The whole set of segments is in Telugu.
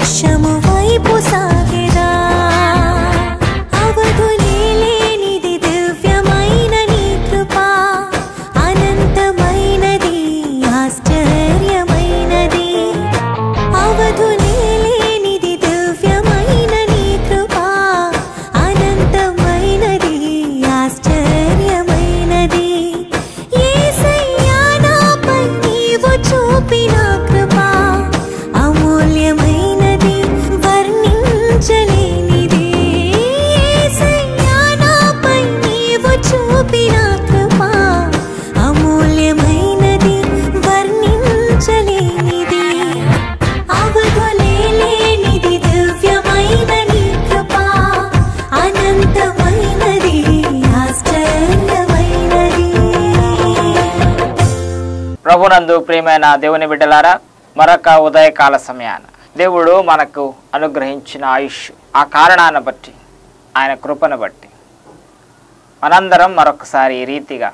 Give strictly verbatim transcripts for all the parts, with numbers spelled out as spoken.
లక్ష్యము వైపు సాగెదా అవధులే లేనిది దివ్యమైన నీ కృప అనంతమైనది ఆశ్చర్యమైనది అవధులే లేనిది దివ్యమైన నీ కృప అనంతమైనది ఆశ్చర్యమైనది యేసయ్యా నాపై నీవు చూపిన కృప అమూల్యమైనది వర్ణించలేనిది యేసయ్యా నాపై నీవు చూపిన కృప అమూల్యమైనది వర్ణించలేనిది అవధులే లేనిది దివ్యమైన నీ కృప అనంతమైనది ఆశ్చర్యమైనది. ప్రభునందు ప్రియమైన దేవుని బిడ్డలారా, మరొక ఉదయకాల సమయాన దేవుడు మనకు అనుగ్రహించిన ఆయుష్ ఆ కారణాన్ని బట్టి ఆయన కృపను బట్టి మనందరం మరొకసారి ఈ రీతిగా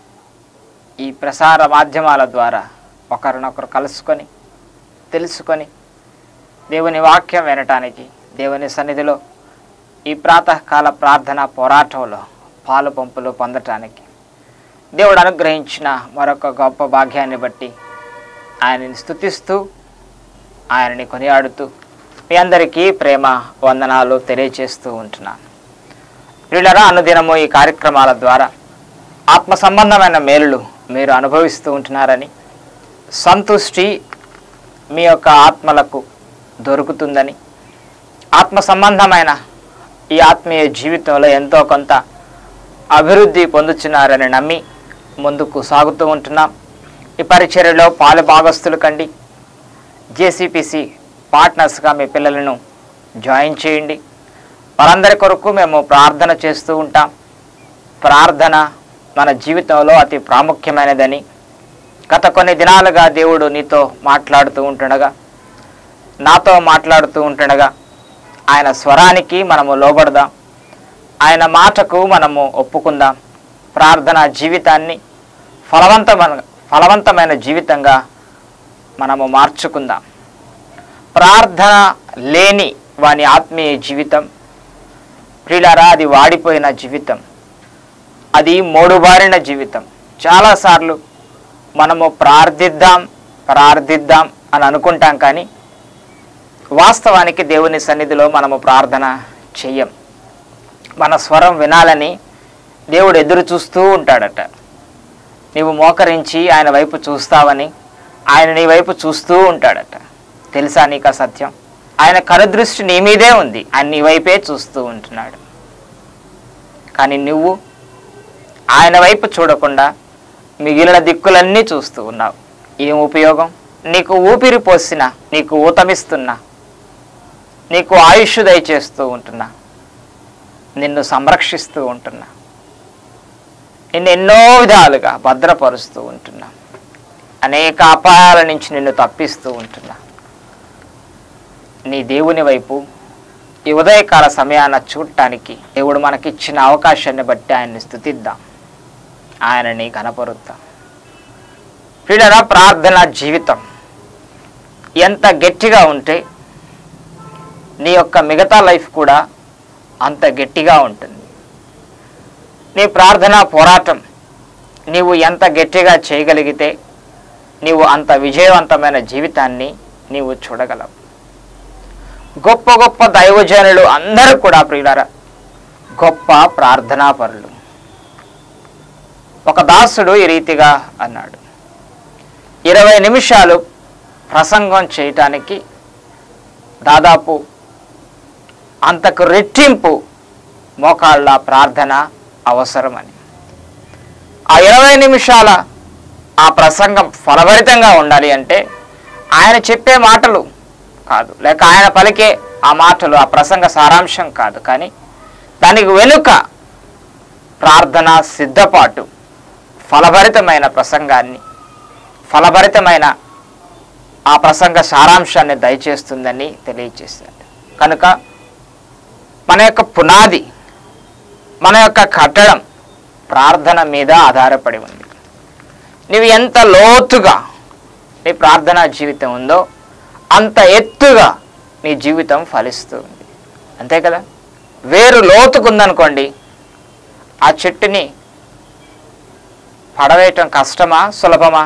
ఈ ప్రసార మాధ్యమాల ద్వారా ఒకరినొకరు కలుసుకొని తెలుసుకొని దేవుని వాక్యం వినటానికి దేవుని సన్నిధిలో ఈ ప్రాతకాల ప్రార్థన పోరాటంలో పాలు పంపులు పొందటానికి దేవుడు అనుగ్రహించిన మరొక గొప్ప భాగ్యాన్ని బట్టి ఆయనని స్తుతిస్తూ ఆయనని కొనియాడుతూ మీ అందరికీ ప్రేమ వందనాలు తెలియజేస్తూ ఉంటున్నాను. వీళ్ళరా అనుదినము ఈ కార్యక్రమాల ద్వారా ఆత్మ సంబంధమైన మేలులు మీరు అనుభవిస్తూ ఉంటున్నారని, సంతుష్టి మీ యొక్క ఆత్మలకు దొరుకుతుందని, ఆత్మ సంబంధమైన ఈ ఆత్మీయ జీవితంలో ఎంతో కొంత అభివృద్ధి పొందుతున్నారని నమ్మి ముందుకు సాగుతూ ఉంటున్నాం. ఈ పరిచర్యలో పాలు భాగస్తులు కండి. జేసీపీసీ పార్ట్నర్స్గా మీ పిల్లలను జాయిన్ చేయండి. వారందరి కొరకు మేము ప్రార్థన చేస్తూ ఉంటాం. ప్రార్థన మన జీవితంలో అతి ప్రాముఖ్యమైనదని గత కొన్ని దినాలుగా దేవుడు నీతో మాట్లాడుతూ ఉంటుండగా, నాతో మాట్లాడుతూ ఉంటుండగా ఆయన స్వరానికి మనము లోబడదాం, ఆయన మాటకు మనము ఒప్పుకుందాం. ప్రార్థన జీవితాన్ని ఫలవంతమైన ఫలవంతమైన జీవితంగా మనము మార్చుకుందాం. ప్రార్థన లేని వాని ఆత్మీయ జీవితం ప్రియులారా అది వాడిపోయిన జీవితం, అది మోడుబారిన జీవితం. చాలాసార్లు మనము ప్రార్థిద్దాం ప్రార్థిద్దాం అని అనుకుంటాం, కానీ వాస్తవానికి దేవుని సన్నిధిలో మనము ప్రార్థన చెయ్యం. మన స్వరం వినాలని దేవుడు ఎదురు చూస్తూ ఉంటాడట. నీవు మోకరించి ఆయన వైపు చూస్తావని ఆయన నీ వైపు చూస్తూ ఉంటాడట. తెలుసా నీకు సత్యం? ఆయన కనుదృష్టి నీ మీదే ఉంది, ఆయన నీ వైపే చూస్తూ ఉంటున్నాడు. కానీ నువ్వు ఆయన వైపు చూడకుండా మిగిలిన దిక్కులన్నీ చూస్తూ ఉన్నావు. ఏం ఉపయోగం? నీకు ఊపిరి పోసిన, నీకు ఊతమిస్తున్నా, నీకు ఆయుష్ దయచేస్తూ ఉంటున్నా, నిన్ను సంరక్షిస్తూ ఉంటున్నా, నిన్ను ఎన్నో విధాలుగా భద్రపరుస్తూ ఉంటున్నా, అనేక అపాయాల నుంచి నిన్ను తప్పిస్తూ ఉంటున్నా. నీ దేవుని వైపు ఈ ఉదయకాల సమయాన చూడటానికి దేవుడు మనకిచ్చిన అవకాశాన్ని బట్టి ఆయన్ని స్తుతిద్దాం, ఆయనని ఘనపరుద్దాం. ప్రియులారా, ప్రార్థన జీవితం ఎంత గట్టిగా ఉంటే నీ యొక్క మిగతా లైఫ్ కూడా అంత గట్టిగా ఉంటుంది. నీ ప్రార్థనా పోరాటం నీవు ఎంత గట్టిగా చేయగలిగితే నీవు అంత విజయవంతమైన జీవితాన్ని నీవు చూడగలవు. గొప్ప గొప్ప దైవజనులు అందరూ కూడా ప్రియులారా గొప్ప ప్రార్థనాపరులు. ఒక దాసుడు ఈ రీతిగా అన్నాడు, ఇరవై నిమిషాలు ప్రసంగం చేయటానికి దాదాపు అంతకు రెట్టింపు మోకాళ్ళ ప్రార్థన అవసరమని. ఆ ఇరవై నిమిషాల ఆ ప్రసంగం ఫలభరితంగా ఉండాలి అంటే ఆయన చెప్పే మాటలు కాదు, లేక ఆయన పలికే ఆ మాటలు ఆ ప్రసంగ సారాంశం కాదు, కానీ దానికి వెనుక ప్రార్థన సిద్ధపాటు ఫలభరితమైన ప్రసంగాన్ని, ఫలభరితమైన ఆ ప్రసంగ సారాంశాన్ని దయచేస్తుందని తెలియజేశాడు. కనుక మన యొక్క పునాది, మన యొక్క కట్టడం ప్రార్థన మీద ఆధారపడి ఉంది. నీవు ఎంత లోతుగా నీ ప్రార్థనా జీవితం ఉందో అంత ఎత్తుగా నీ జీవితం ఫలిస్తుంది. అంతే కదా. వేరు లోతుకుందనుకోండి, ఆ చెట్టుని పడవేయటం కష్టమా సులభమా?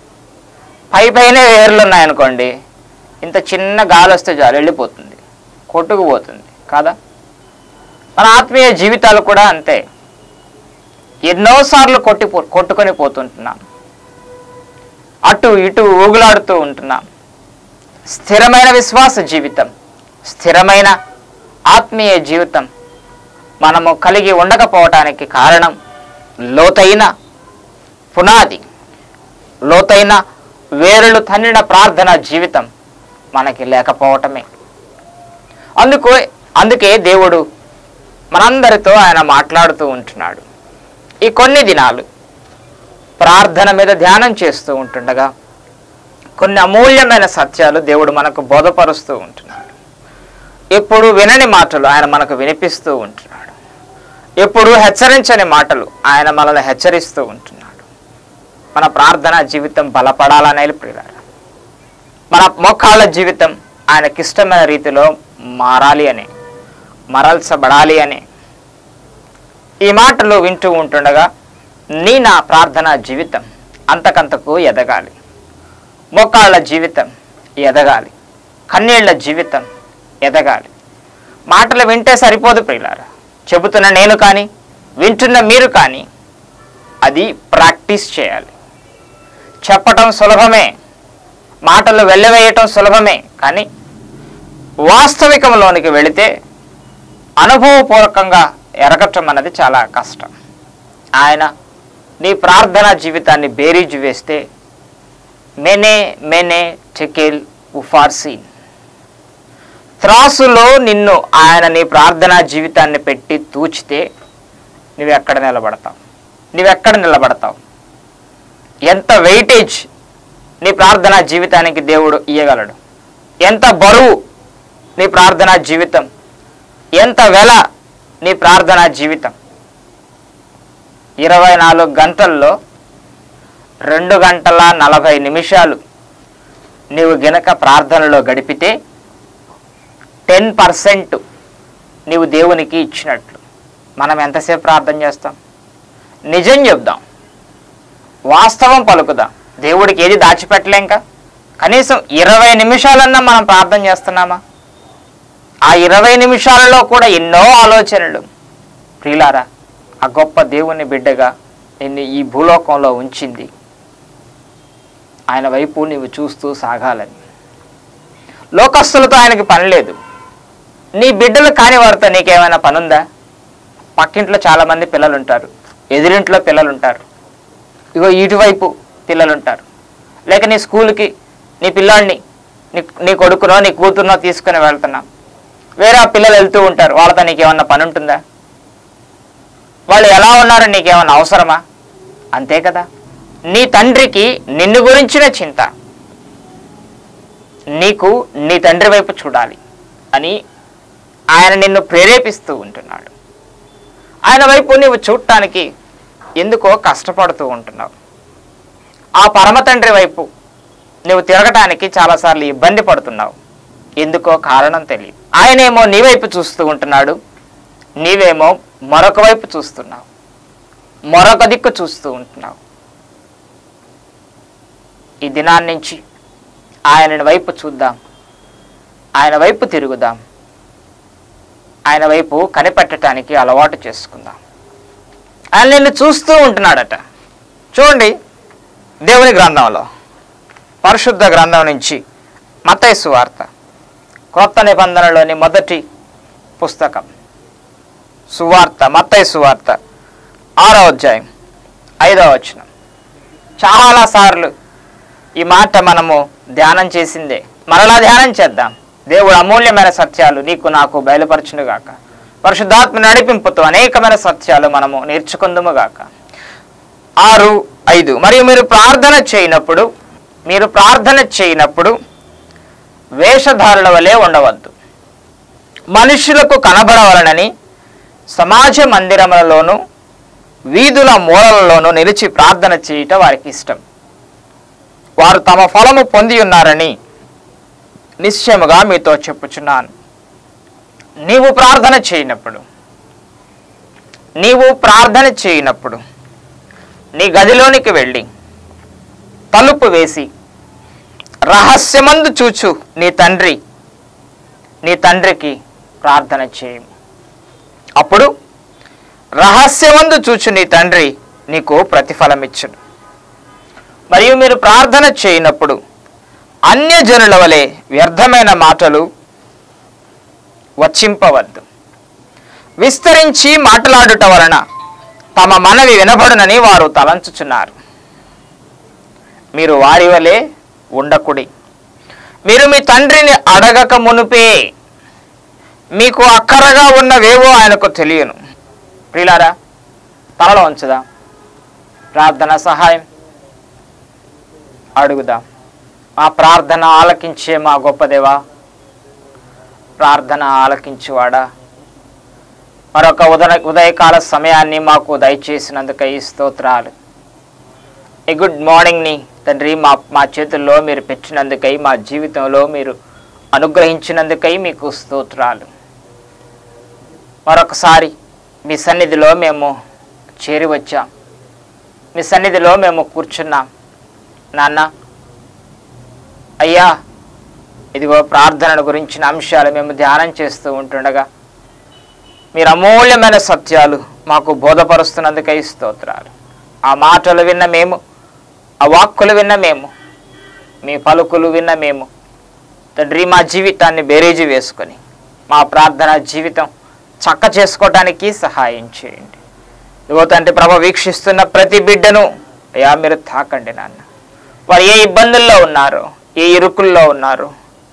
పై పైనే వేర్లు ఉన్నాయనుకోండి, ఇంత చిన్న గాలి వస్తే చాలు వెళ్ళిపోతుంది, కొట్టుకుపోతుంది కాదా. మన ఆత్మీయ జీవితాలు కూడా అంతే. ఎన్నోసార్లు కొట్టి కొట్టుకొని పోతుంటున్నాం, అటు ఇటు ఊగులాడుతూ ఉంటున్నాం. స్థిరమైన విశ్వాస జీవితం, స్థిరమైన ఆత్మీయ జీవితం మనము కలిగి ఉండకపోవటానికి కారణం లోతైన పునాది, లోతైన వేరులు తన్నిన ప్రార్థన జీవితం మనకి లేకపోవటమే. అందుకు అందుకే దేవుడు మనందరితో ఆయన మాట్లాడుతూ ఉంటున్నాడు. ఈ కొన్ని దినాలు ప్రార్థన మీద ధ్యానం చేస్తూ ఉంటుండగా కొన్ని అమూల్యమైన సత్యాలు దేవుడు మనకు బోధపరుస్తూ ఉంటున్నాడు. ఎప్పుడు వినని మాటలు ఆయన మనకు వినిపిస్తూ ఉంటున్నాడు. ఎప్పుడు హెచ్చరించని మాటలు ఆయన మనల్ని హెచ్చరిస్తూ ఉంటున్నాడు. మన ప్రార్థన జీవితం బలపడాలనే ప్రియులారా, మన మోకాళ్ళ జీవితం ఆయనకిష్టమైన రీతిలో మారాలి అని, మరల్చబడాలి అని ఈ మాటలు వింటూ ఉంటుండగా నీ నా ప్రార్థన జీవితం అంతకంతకు ఎదగాలి. మోకాళ్ళ జీవితం ఎదగాలి, కన్నీళ్ల జీవితం ఎదగాలి. మాటలు వింటే సరిపోదు ప్రియులారా, చెబుతున్న నేను కానీ వింటున్న మీరు కానీ అది ప్రాక్టీస్ చేయాలి. చెప్పటం సులభమే, మాటలు వెళ్ళవేయటం సులభమే, కానీ వాస్తవికంలోనికి వెళితే అనుభవపూర్వకంగా ఎరగటం అన్నది చాలా కష్టం. ఆయన నీ ప్రార్థనా జీవితాన్ని బేరీజు వేస్తే మెనే మెనే టెకెల్ ఉఫార్సీన్, త్రాసులో నిన్ను ఆయన నీ ప్రార్థనా జీవితాన్ని పెట్టి తూచితే నువ్వెక్కడ నిలబడతావు? నువ్వెక్కడ నిలబడతావు? ఎంత వెయిటేజ్ నీ ప్రార్థనా జీవితానికి దేవుడు ఇయ్యగలడు? ఎంత బరువు నీ ప్రార్థనా జీవితం? ఎంత వెల నీ ప్రార్థనా జీవితం? ఇరవై నాలుగు గంటల్లో రెండు గంటల నలభై నిమిషాలు నీవు గనక ప్రార్థనలో గడిపితే టెన్ పర్సెంట్ నీవు దేవునికి ఇచ్చినట్లు. మనం ఎంతసేపు ప్రార్థన చేస్తాం? నిజం చెప్దాం, వాస్తవం పలుకుదాం. దేవుడికి ఏది దాచిపెట్టలేంక. కనీసం ఇరవై నిమిషాలన్నా మనం ప్రార్థన చేస్తున్నామా? ఆ ఇరవై నిమిషాలలో కూడా ఎన్నో ఆలోచనలు. ప్రియులారా, ఆ గొప్ప దేవుని బిడ్డగా నిన్ను ఈ భూలోకంలో ఉంచింది ఆయన వైపు నీవు చూస్తూ సాగాలని. లోకస్తులతో ఆయనకి పని లేదు. నీ బిడ్డలు కాని వారితో నీకేమైనా పనుందా? పక్కింట్లో చాలామంది పిల్లలు ఉంటారు, ఎదురింట్లో పిల్లలు ఉంటారు, ఇగో ఇటువైపు పిల్లలు ఉంటారు. లేక నీ స్కూల్కి నీ పిల్లాడిని నీ నీ కొడుకునో నీ కూతురునో తీసుకుని వెళ్తున్నావు, వేరే పిల్లలు వెళ్తూ ఉంటారు, వాళ్ళతో నీకేమన్నా పని ఉంటుందా? వాళ్ళు ఎలా ఉన్నారో నీకేమన్నా అవసరమా? అంతే కదా. నీ తండ్రికి నిన్ను గురించిన చింత, నీకు నీ తండ్రి వైపు చూడాలి అని ఆయన నిన్ను ప్రేరేపిస్తూ ఉంటున్నాడు. ఆయన వైపు నువ్వు చూడటానికి ఎందుకో కష్టపడుతూ ఉంటున్నావు. ఆ పరమ తండ్రి వైపు నువ్వు తిరగటానికి చాలాసార్లు ఇబ్బంది పడుతున్నావు. ఎందుకో కారణం తెలియదు. ఆయనేమో నీ వైపు చూస్తూ ఉంటున్నాడు, నీవేమో మరొక వైపు చూస్తున్నావు, మరొక దిక్కు చూస్తూ ఉంటున్నావు. ఈ దినాన్ని నుంచి ఆయన వైపు చూద్దాం, ఆయన వైపు తిరుగుదాం, ఆయన వైపు కనిపెట్టడానికి అలవాటు చేసుకుందాం. ఆయన నిన్ను చూస్తూ ఉంటున్నాడట. చూడండి, దేవుని గ్రంథంలో పరిశుద్ధ గ్రంథం నుంచి మత్తయి సువార్త, క్రొత్త నిబంధనలోని మొదటి పుస్తకం సువార్త, మత్తయి సువార్త ఆరో అధ్యాయం ఐదవ వచనం. చాలాసార్లు ఈ మాట మనము ధ్యానం చేసిందే, మరలా ధ్యానం చేద్దాం. దేవుడు అమూల్యమైన సత్యాలు నీకు నాకు బయలుపరచునుగాక. పరిశుద్ధాత్మ నడిపింపుతో అనేకమైన సత్యాలు మనము నేర్చుకుందుముగాక. ఆరు ఐదు మరియు మీరు ప్రార్థన చేయనప్పుడు మీరు ప్రార్థన చేయనప్పుడు వేషధారుల వలె ఉండవద్దు, మనుషులకు కనబడవలనని సమాజ మందిరములలోను వీధుల మూలలలోనూ నిలిచి ప్రార్థన చేయటం వారికి ఇష్టం. వారు తమ ఫలము పొంది ఉన్నారని నిశ్చయముగా మీతో చెప్పుచున్నాను, నీవు ప్రార్థన చేయనప్పుడు నీవు ప్రార్థన చేయనప్పుడు నీ గదిలోనికి వెళ్ళి తలుపు వేసి రహస్యమందు చూచు నీ తండ్రి నీ తండ్రికి ప్రార్థన చేయము. అప్పుడు రహస్యమందు చూచు నీ తండ్రి నీకు ప్రతిఫలం ఇచ్చును. మరియు మీరు ప్రార్థన చేయనప్పుడు అన్యజనుల వలె వ్యర్థమైన మాటలు వచింపవద్దు. విస్తరించి మాట్లాడుట వలన తమ మనవి వినబడునని వారు తలంచుచున్నారు. మీరు వారి వలె ఉండకుడి. మీరు మీ తండ్రిని అడగక మునుపే మీకు అక్కరగా ఉన్నవేవో ఆయనకు తెలియను. ప్రియులారా, తలలో ఉంచుదా, ప్రార్థన సహాయం అడుగుదాం. మా ప్రార్థన ఆలకించే మా గొప్ప దేవా, ప్రార్థన ఆలకించువాడా, మరొక ఉదయ ఉదయకాల సమయాన్ని మాకు దయచేసినందుకై స్తోత్రాలు. ఏ గుడ్ మార్నింగ్ని తండ్రి మా మా చేతుల్లో మీరు పెట్టినందుకై, మా జీవితంలో మీరు అనుగ్రహించినందుకై మీకు స్తోత్రాలు. మరొకసారి మీ సన్నిధిలో మేము చేరి వచ్చాం, మీ సన్నిధిలో మేము కూర్చున్నాం. నాన్న అయ్యా, ఇదిగో ప్రార్థన గురించిన అంశాలు మేము ధ్యానం చేస్తూ ఉంటుండగా మీరు అమూల్యమైన సత్యాలు మాకు బోధపరుస్తున్నందుకై స్తోత్రాలు. ఆ మాటలు విన్న మేము, ఆ వాక్కులు విన్న మేము, మీ పలుకులు విన్న మేము తండ్రి మా జీవితాన్ని బేరీజు వేసుకొని మా ప్రార్థన జీవితం చక్క చేసుకోవడానికి సహాయం చేయండి. ఇదిగో తండ్రి ప్రభు, వీక్షిస్తున్న ప్రతి బిడ్డను అయ్యా మీరు తాకండి నాన్న. వారు ఏ ఇబ్బందుల్లో ఉన్నారో, ఏ ఇరుకుల్లో ఉన్నారో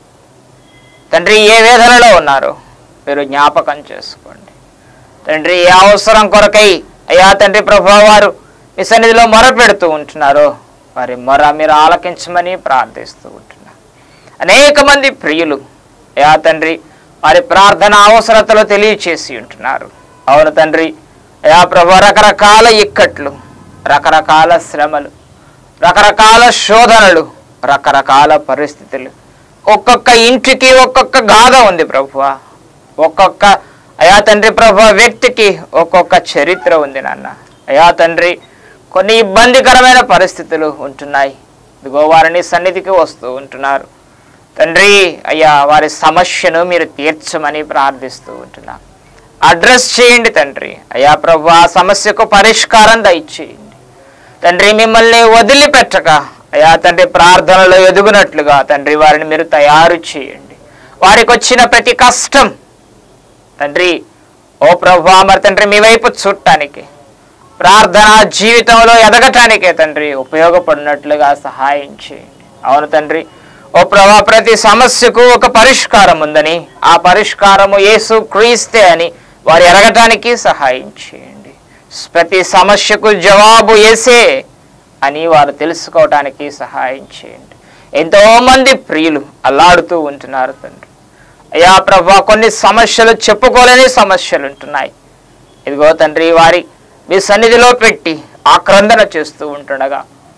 తండ్రి, ఏ వేదనలో ఉన్నారో మీరు జ్ఞాపకం చేసుకోండి తండ్రి. ఏ అవసరం కొరకై అయ్యా తండ్రి ప్రభు వారు మీ సన్నిధిలో మొర పెడుతూ ఉంటున్నారో వారి మొర మీరు ఆలకించమని ప్రార్థిస్తూ ఉంటున్నారు. అనేక మంది ప్రియులు అయ్యా తండ్రి వారి ప్రార్థన అవసరతలు తెలియచేసి ఉంటున్నారు. అవును తండ్రి, అయ్యా ప్రభు, రకరకాల ఇక్కట్లు, రకరకాల శ్రమలు, రకరకాల శోధనలు, రకరకాల పరిస్థితులు, ఒక్కొక్క ఇంటికి ఒక్కొక్క గాథ ఉంది ప్రభువా. ఒక్కొక్క అయా తండ్రి ప్రభు వ్యక్తికి ఒక్కొక్క చరిత్ర ఉంది నాన్న. అయా తండ్రి, కొన్ని ఇబ్బందికరమైన పరిస్థితులు ఉంటున్నాయి. ఇదిగో వారిని సన్నిధికి వస్తూ ఉంటున్నారు తండ్రి. అయ్యా వారి సమస్యను మీరు తీర్చమని ప్రార్థిస్తూ ఉంటున్నా. అడ్రస్ చేయండి తండ్రి. అయ్యా ప్రభు, ఆ సమస్యకు పరిష్కారం దయచేయండి తండ్రి. మిమ్మల్ని వదిలిపెట్టక అయ్యా తండ్రి ప్రార్థనలో ఎదుగునట్లుగా తండ్రి వారిని మీరు తయారు చేయండి. వారికి వచ్చిన ప్రతి కష్టం తండ్రి, ఓ ప్రభు మరి తండ్రి మీ వైపు చూడటానికి, ప్రార్థన జీవితంలో ఎదగటానికే తండ్రి ఉపయోగపడినట్లుగా సహాయం చేయండి. అవును తండ్రి, ఓ ప్రభా, ప్రతి సమస్యకు ఒక పరిష్కారం ఉందని, ఆ పరిష్కారము యేసు క్రీస్తే అని వారు ఎరగటానికి సహాయం చేయండి. ప్రతి సమస్యకు జవాబు యేసే అని వారు తెలుసుకోవటానికి సహాయం చేయండి. ఎంతోమంది ప్రియులు అల్లాడుతూ ఉంటున్నారు తండ్రి. అయ్యా ప్రభా, కొన్ని సమస్యలు చెప్పుకోలేని సమస్యలు ఉంటున్నాయి. ఇదిగో తండ్రి వారి మీ సన్నిధిలో పెట్టి ఆక్రందన చేస్తూ ఉంటుండగా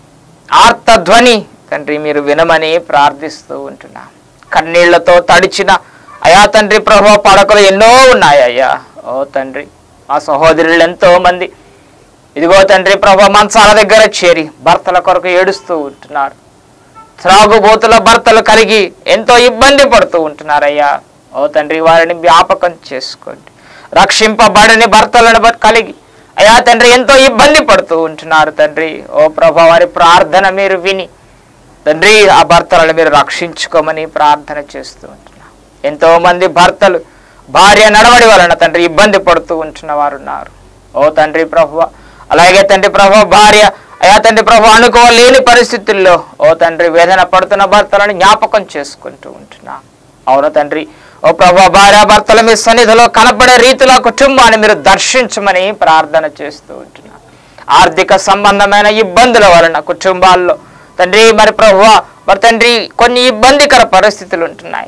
ఆర్తధ్వని తండ్రి మీరు వినమని ప్రార్థిస్తూ ఉంటున్నా. కన్నీళ్లతో తడిచిన అయా తండ్రి ప్రభు పడకలు ఎన్నో ఉన్నాయి అయ్యా. ఓ తండ్రి, మా సహోదరులు ఎంతో మంది ఇదిగో తండ్రి ప్రభు మంచాల దగ్గర చేరి భర్తల కొరకు ఏడుస్తూ ఉంటున్నారు. త్రాగుబోతుల భర్తలు కలిగి ఎంతో ఇబ్బంది పడుతూ ఉంటున్నారయ్యా. ఓ తండ్రి, వారిని జ్ఞాపకం చేసుకోండి. రక్షింపబడని భర్తలను కలిగి అయ్యా తండ్రి ఎంతో ఇబ్బంది పడుతూ ఉంటున్నారు తండ్రి. ఓ ప్రభు, వారి ప్రార్థన మీరు విని తండ్రి ఆ భర్తలను మీరు రక్షించుకోమని ప్రార్థన చేస్తూ ఉంటున్నా. ఎంతో మంది భర్తలు భార్య నడవడి వలన తండ్రి ఇబ్బంది పడుతూ ఉంటున్న వారు ఉన్నారు. ఓ తండ్రి ప్రభువ, అలాగే తండ్రి ప్రభు భార్య అయా తండ్రి ప్రభు అనుకోలేని పరిస్థితుల్లో ఓ తండ్రి వేదన పడుతున్న భర్తలను జ్ఞాపకం చేసుకుంటూ ఉంటున్నా. అవును తండ్రి, ఓ ప్రభు భార్య భర్తల మీ సన్నిధిలో కనపడే రీతిలో కుటుంబాన్ని మీరు దర్శించమని ప్రార్థన చేస్తూ ఉంటున్నా. ఆర్థిక సంబంధమైన ఇబ్బందుల వలన కుటుంబాల్లో తండ్రి మరి ప్రభువ మరి తండ్రి కొన్ని ఇబ్బందికర పరిస్థితులు ఉంటున్నాయి.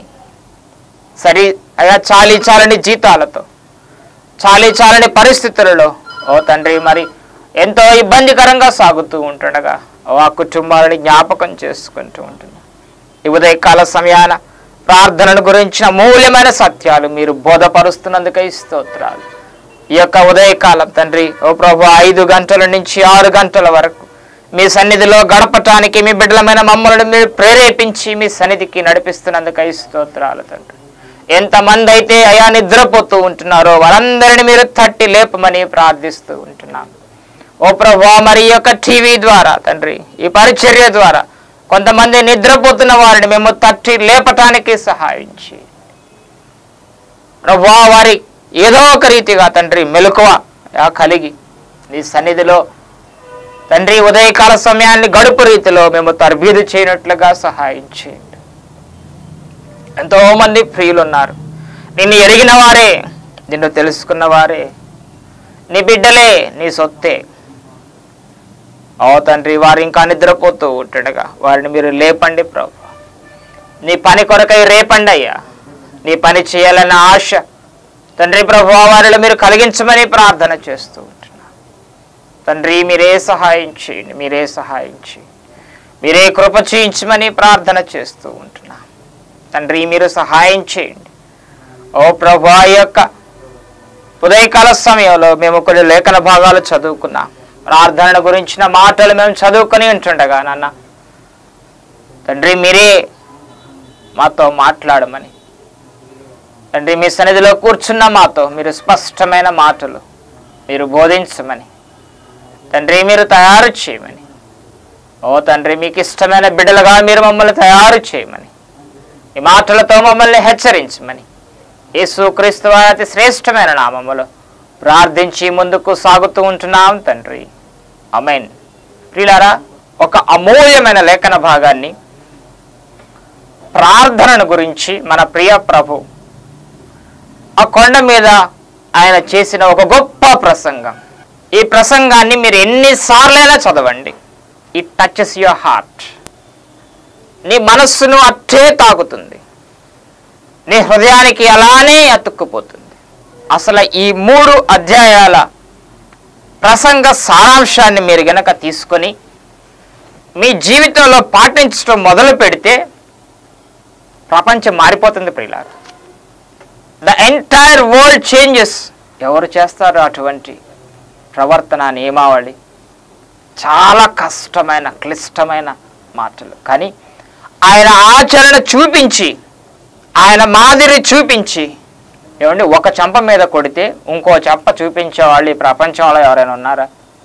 సరి అయా చాలీ చాలని జీతాలతో, చాలీ చాలని పరిస్థితులలో ఓ తండ్రి మరి ఎంతో ఇబ్బందికరంగా సాగుతూ ఉంటుండగా ఆ కుటుంబాలని జ్ఞాపకం చేసుకుంటూ ఉంటున్నాం. ఈ ఉదయకాల సమయాన ప్రార్థనను గురించిన మూల్యమైన సత్యాలు మీరు బోధపరుస్తున్నందుకై స్తోత్రాలు. ఈ యొక్క ఉదయకాలం తండ్రి ఓ ప్రభు ఐదు గంటల నుంచి ఆరు గంటల వరకు మీ సన్నిధిలో గడపటానికి మీ బిడ్డలమైన మమ్మల్ని మీరు ప్రేరేపించి మీ సన్నిధికి నడిపిస్తున్నందుకై స్తోత్రాలు తండ్రి. ఎంతమంది అయితే అయా నిద్రపోతూ ఉంటున్నారో వారందరిని మీరు తట్టి లేపమని ప్రార్థిస్తూ ఉంటున్నాం. ఓ ప్రభు మరి ఈ యొక్క టీవీ ద్వారా తండ్రి ఈ పరిచర్య ద్వారా కొంతమంది నిద్రపోతున్న వారిని మేము తట్టి లేపటానికి సహాయించి ప్రభు వారి ఏదో ఒక రీతిగా తండ్రి మెలకువ కలిగి నీ సన్నిధిలో తండ్రి ఉదయకాల సమయాన్ని గడుపు రీతిలో మేము తర్బీదు చేయనట్లుగా సహాయం చేయండి. ఎంతో మంది ప్రియులు ఉన్నారు, నిన్ను ఎరిగిన వారే, నిన్ను తెలుసుకున్న వారే, నీ బిడ్డలే, నీ సొత్తే. ఓ తండ్రి వారు ఇంకా నిద్రపోతూ ఉంటుండగా వారిని మీరు లేపండి ప్రభు. నీ పని కొరకై రేపండి అయ్యా. నీ పని చేయాలన్న ఆశ తండ్రి ప్రభు వారిలో మీరు కలిగించమని ప్రార్థన చేస్తూ ఉంటున్నా తండ్రి. మీరే సహాయం చేయండి, మీరే సహాయం చేయండి, మీరే కృప చేయించమని ప్రార్థన చేస్తూ ఉంటున్నా తండ్రి. మీరు సహాయం చేయండి ఓ ప్రభు. ఆ యొక్క ఉదయకాల సమయంలో మేము కొన్ని లేఖన భాగాలు చదువుకున్నాం. ప్రార్థన గురించిన మాటలు మేము చదువుకొని ఉంటుండగా నాన్న తండ్రి మీరే మాతో మాట్లాడమని తండ్రి, మీ సన్నిధిలో కూర్చున్న మాతో మీరు స్పష్టమైన మాటలు మీరు బోధించమని తండ్రి, మీరు తయారు చేయమని ఓ తండ్రి, మీకు ఇష్టమైన బిడ్డలుగా మీరు మమ్మల్ని తయారు చేయమని ఈ మాటలతో మమ్మల్ని హెచ్చరించమని యేసుక్రీస్తు వారి అతి శ్రేష్టమైన నామములో ప్రార్థించి ముందుకు సాగుతూ ఉంటున్నాం తండ్రి. ఆమేన్. ప్రియులారా, ఒక అమూల్యమైన లేఖన భాగాన్ని ప్రార్థనను గురించి మన ప్రియ ప్రభు ఆ కొండ మీద ఆయన చేసిన ఒక గొప్ప ప్రసంగం. ఈ ప్రసంగాన్ని మీరు ఎన్నిసార్లైనా చదవండి. It touches your heart. నీ మనస్సును అట్టే తాకుతుంది, నీ హృదయానికి అలానే అతుక్కుపోతుంది. అసలు ఈ మూడు అధ్యాయాల ప్రసంగ సారాంశాన్ని మీరు గనక తీసుకొని మీ జీవితంలో పాటించడం మొదలు పెడితే ప్రపంచం మారిపోతుంది ప్రియులారా. The entire world changes. ఎవరు చేస్తారు అటువంటి ప్రవర్తన నియమావళి? చాలా కష్టమైన క్లిష్టమైన మాటలు, కానీ ఆయన ఆచరణ చూపించి ఆయన మాదిరి చూపించి ఏమండి, ఒక చెంప మీద కొడితే ఇంకో చెంప చూపించే వాళ్ళు ఈ ప్రపంచంలో ఎవరైనా ఉన్నారా?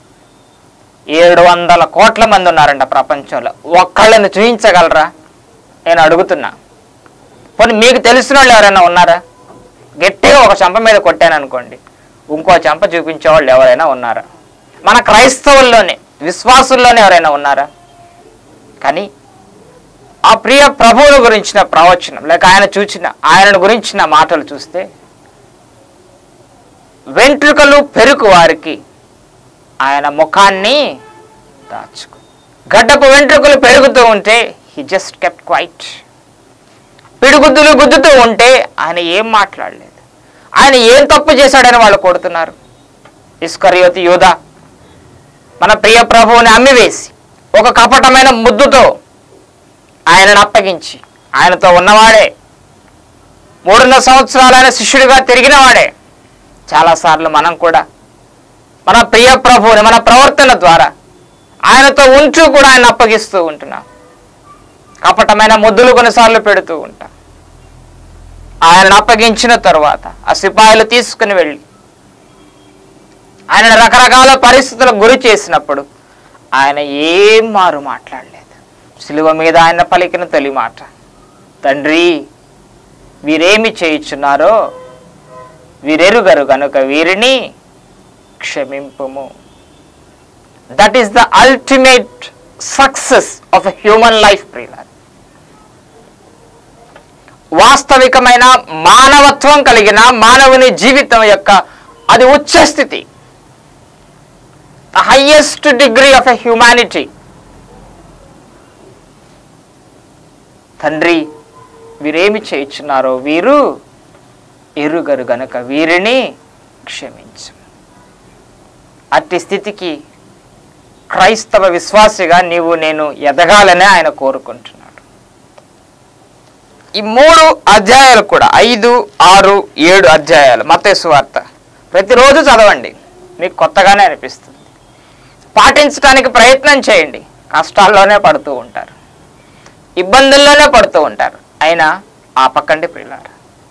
ఏడు వందల కోట్ల మంది ఉన్నారంట ప్రపంచంలో. ఒక్కళ్ళని చూపించగలరా? నేను అడుగుతున్నా. పోనీ మీకు తెలిసిన వాళ్ళు ఎవరైనా ఉన్నారా? గట్టిగా ఒక చెంప మీద కొట్టాను అనుకోండి, ఇంకో చెంప చూపించే వాళ్ళు ఎవరైనా ఉన్నారా? మన క్రైస్తవుల్లోనే విశ్వాసుల్లోనే ఎవరైనా ఉన్నారా? కానీ ఆ ప్రియ ప్రభువుల గురించిన ప్రవచనం లేక ఆయన చూచిన ఆయనను గురించిన మాటలు చూస్తే వెంట్రుకలు పెరుకు వారికి ఆయన ముఖాన్ని దాచుకు. గడ్డపు వెంట్రుకలు పెరుగుతూ ఉంటే హీ జస్ట్ కెప్ట్ క్వైట్. పిడుగుద్దులు గుద్దుతూ ఉంటే ఆయన ఏం మాట్లాడలేదు. ఆయన ఏం తప్పు చేశాడని వాళ్ళు కొడుతున్నారు. ఇస్కరియోతు యూదా మన ప్రియ ప్రభువుని అమ్మివేసి ఒక కపటమైన ముద్దుతో ఆయనను అప్పగించి ఆయనతో ఉన్నవాడే, మూడున్నర సంవత్సరాలు ఆయన శిష్యుడిగా తిరిగినవాడే. చాలాసార్లు మనం కూడా మన ప్రియ ప్రభువుని మన ప్రవర్తన ద్వారా ఆయనతో ఉంటూ కూడా ఆయన అప్పగిస్తూ ఉంటున్నాం. కపటమైన ముద్దులు కొన్నిసార్లు పెడుతూ ఉంటాం. ఆయనను అప్పగించిన తరువాత ఆ సిపాయిలు తీసుకుని వెళ్ళి ఆయన రకరకాల పరిస్థితులకు గురి చేసినప్పుడు ఆయన ఏం మారు మాట్లాడలేదు. సిలువ మీద ఆయన పలికిన తొలి మాట, తండ్రి వీరేమి చేయుచున్నారో వీరెరుగరు గనుక వీరిని క్షమింపుము. That is the ultimate success of a human life ప్రియులారా. వాస్తవికమైన మానవత్వం కలిగిన మానవుని జీవితం యొక్క అది ఉచ్చస్థితి, the highest degree of a humanity. తండ్రి వీరేమి చేయుచున్నారో వీరు ఎరుగరు గనుక వీరిని క్షమించు. అట్టి స్థితికి క్రైస్తవ విశ్వాసిగా నీవు నేను ఎదగాలని ఆయన కోరుకుంటున్నాడు. ఈ మూడు అధ్యాయాలు కూడా ఐదు ఆరు ఏడు అధ్యాయాలు మత్తయి సువార్త ప్రతిరోజు చదవండి, మీకు కొత్తగానే అనిపిస్తుంది. పాటించడానికి ప్రయత్నం చేయండి. కష్టాల్లోనే పడుతూ ఉంటారు, ఇబ్బందుల్లోనే పడుతూ ఉంటారు, అయినా ఆపకండి ప్రియులారా.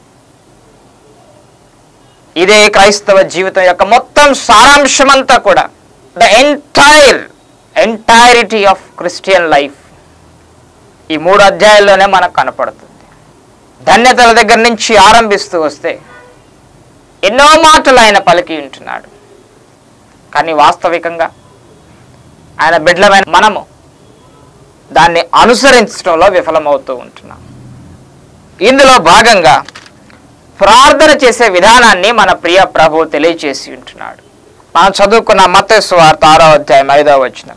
ఇదే క్రైస్తవ జీవితం యొక్క మొత్తం సారాంశమంతా కూడా, the entire entirety of Christian life ఈ మూడు అధ్యాయాల్లోనే మనకు కనపడుతుంది. ధన్యతల దగ్గర నుంచి ఆరంభిస్తూ వస్తే ఎన్నో మాటలు ఆయన పలికి ఉంటున్నాడు. కానీ వాస్తవికంగా ఆయన బిడ్డలమైన మనము దాన్ని అనుసరించడంలో విఫలమవుతూ ఉంటున్నాం. ఇందులో భాగంగా ప్రార్థన చేసే విధానాన్ని మన ప్రియ ప్రభువు తెలియచేసి ఉంటున్నాడు. మనం చదువుకున్న మత్తయి సువార్త ఆరో అధ్యాయం ఐదవ వచనం,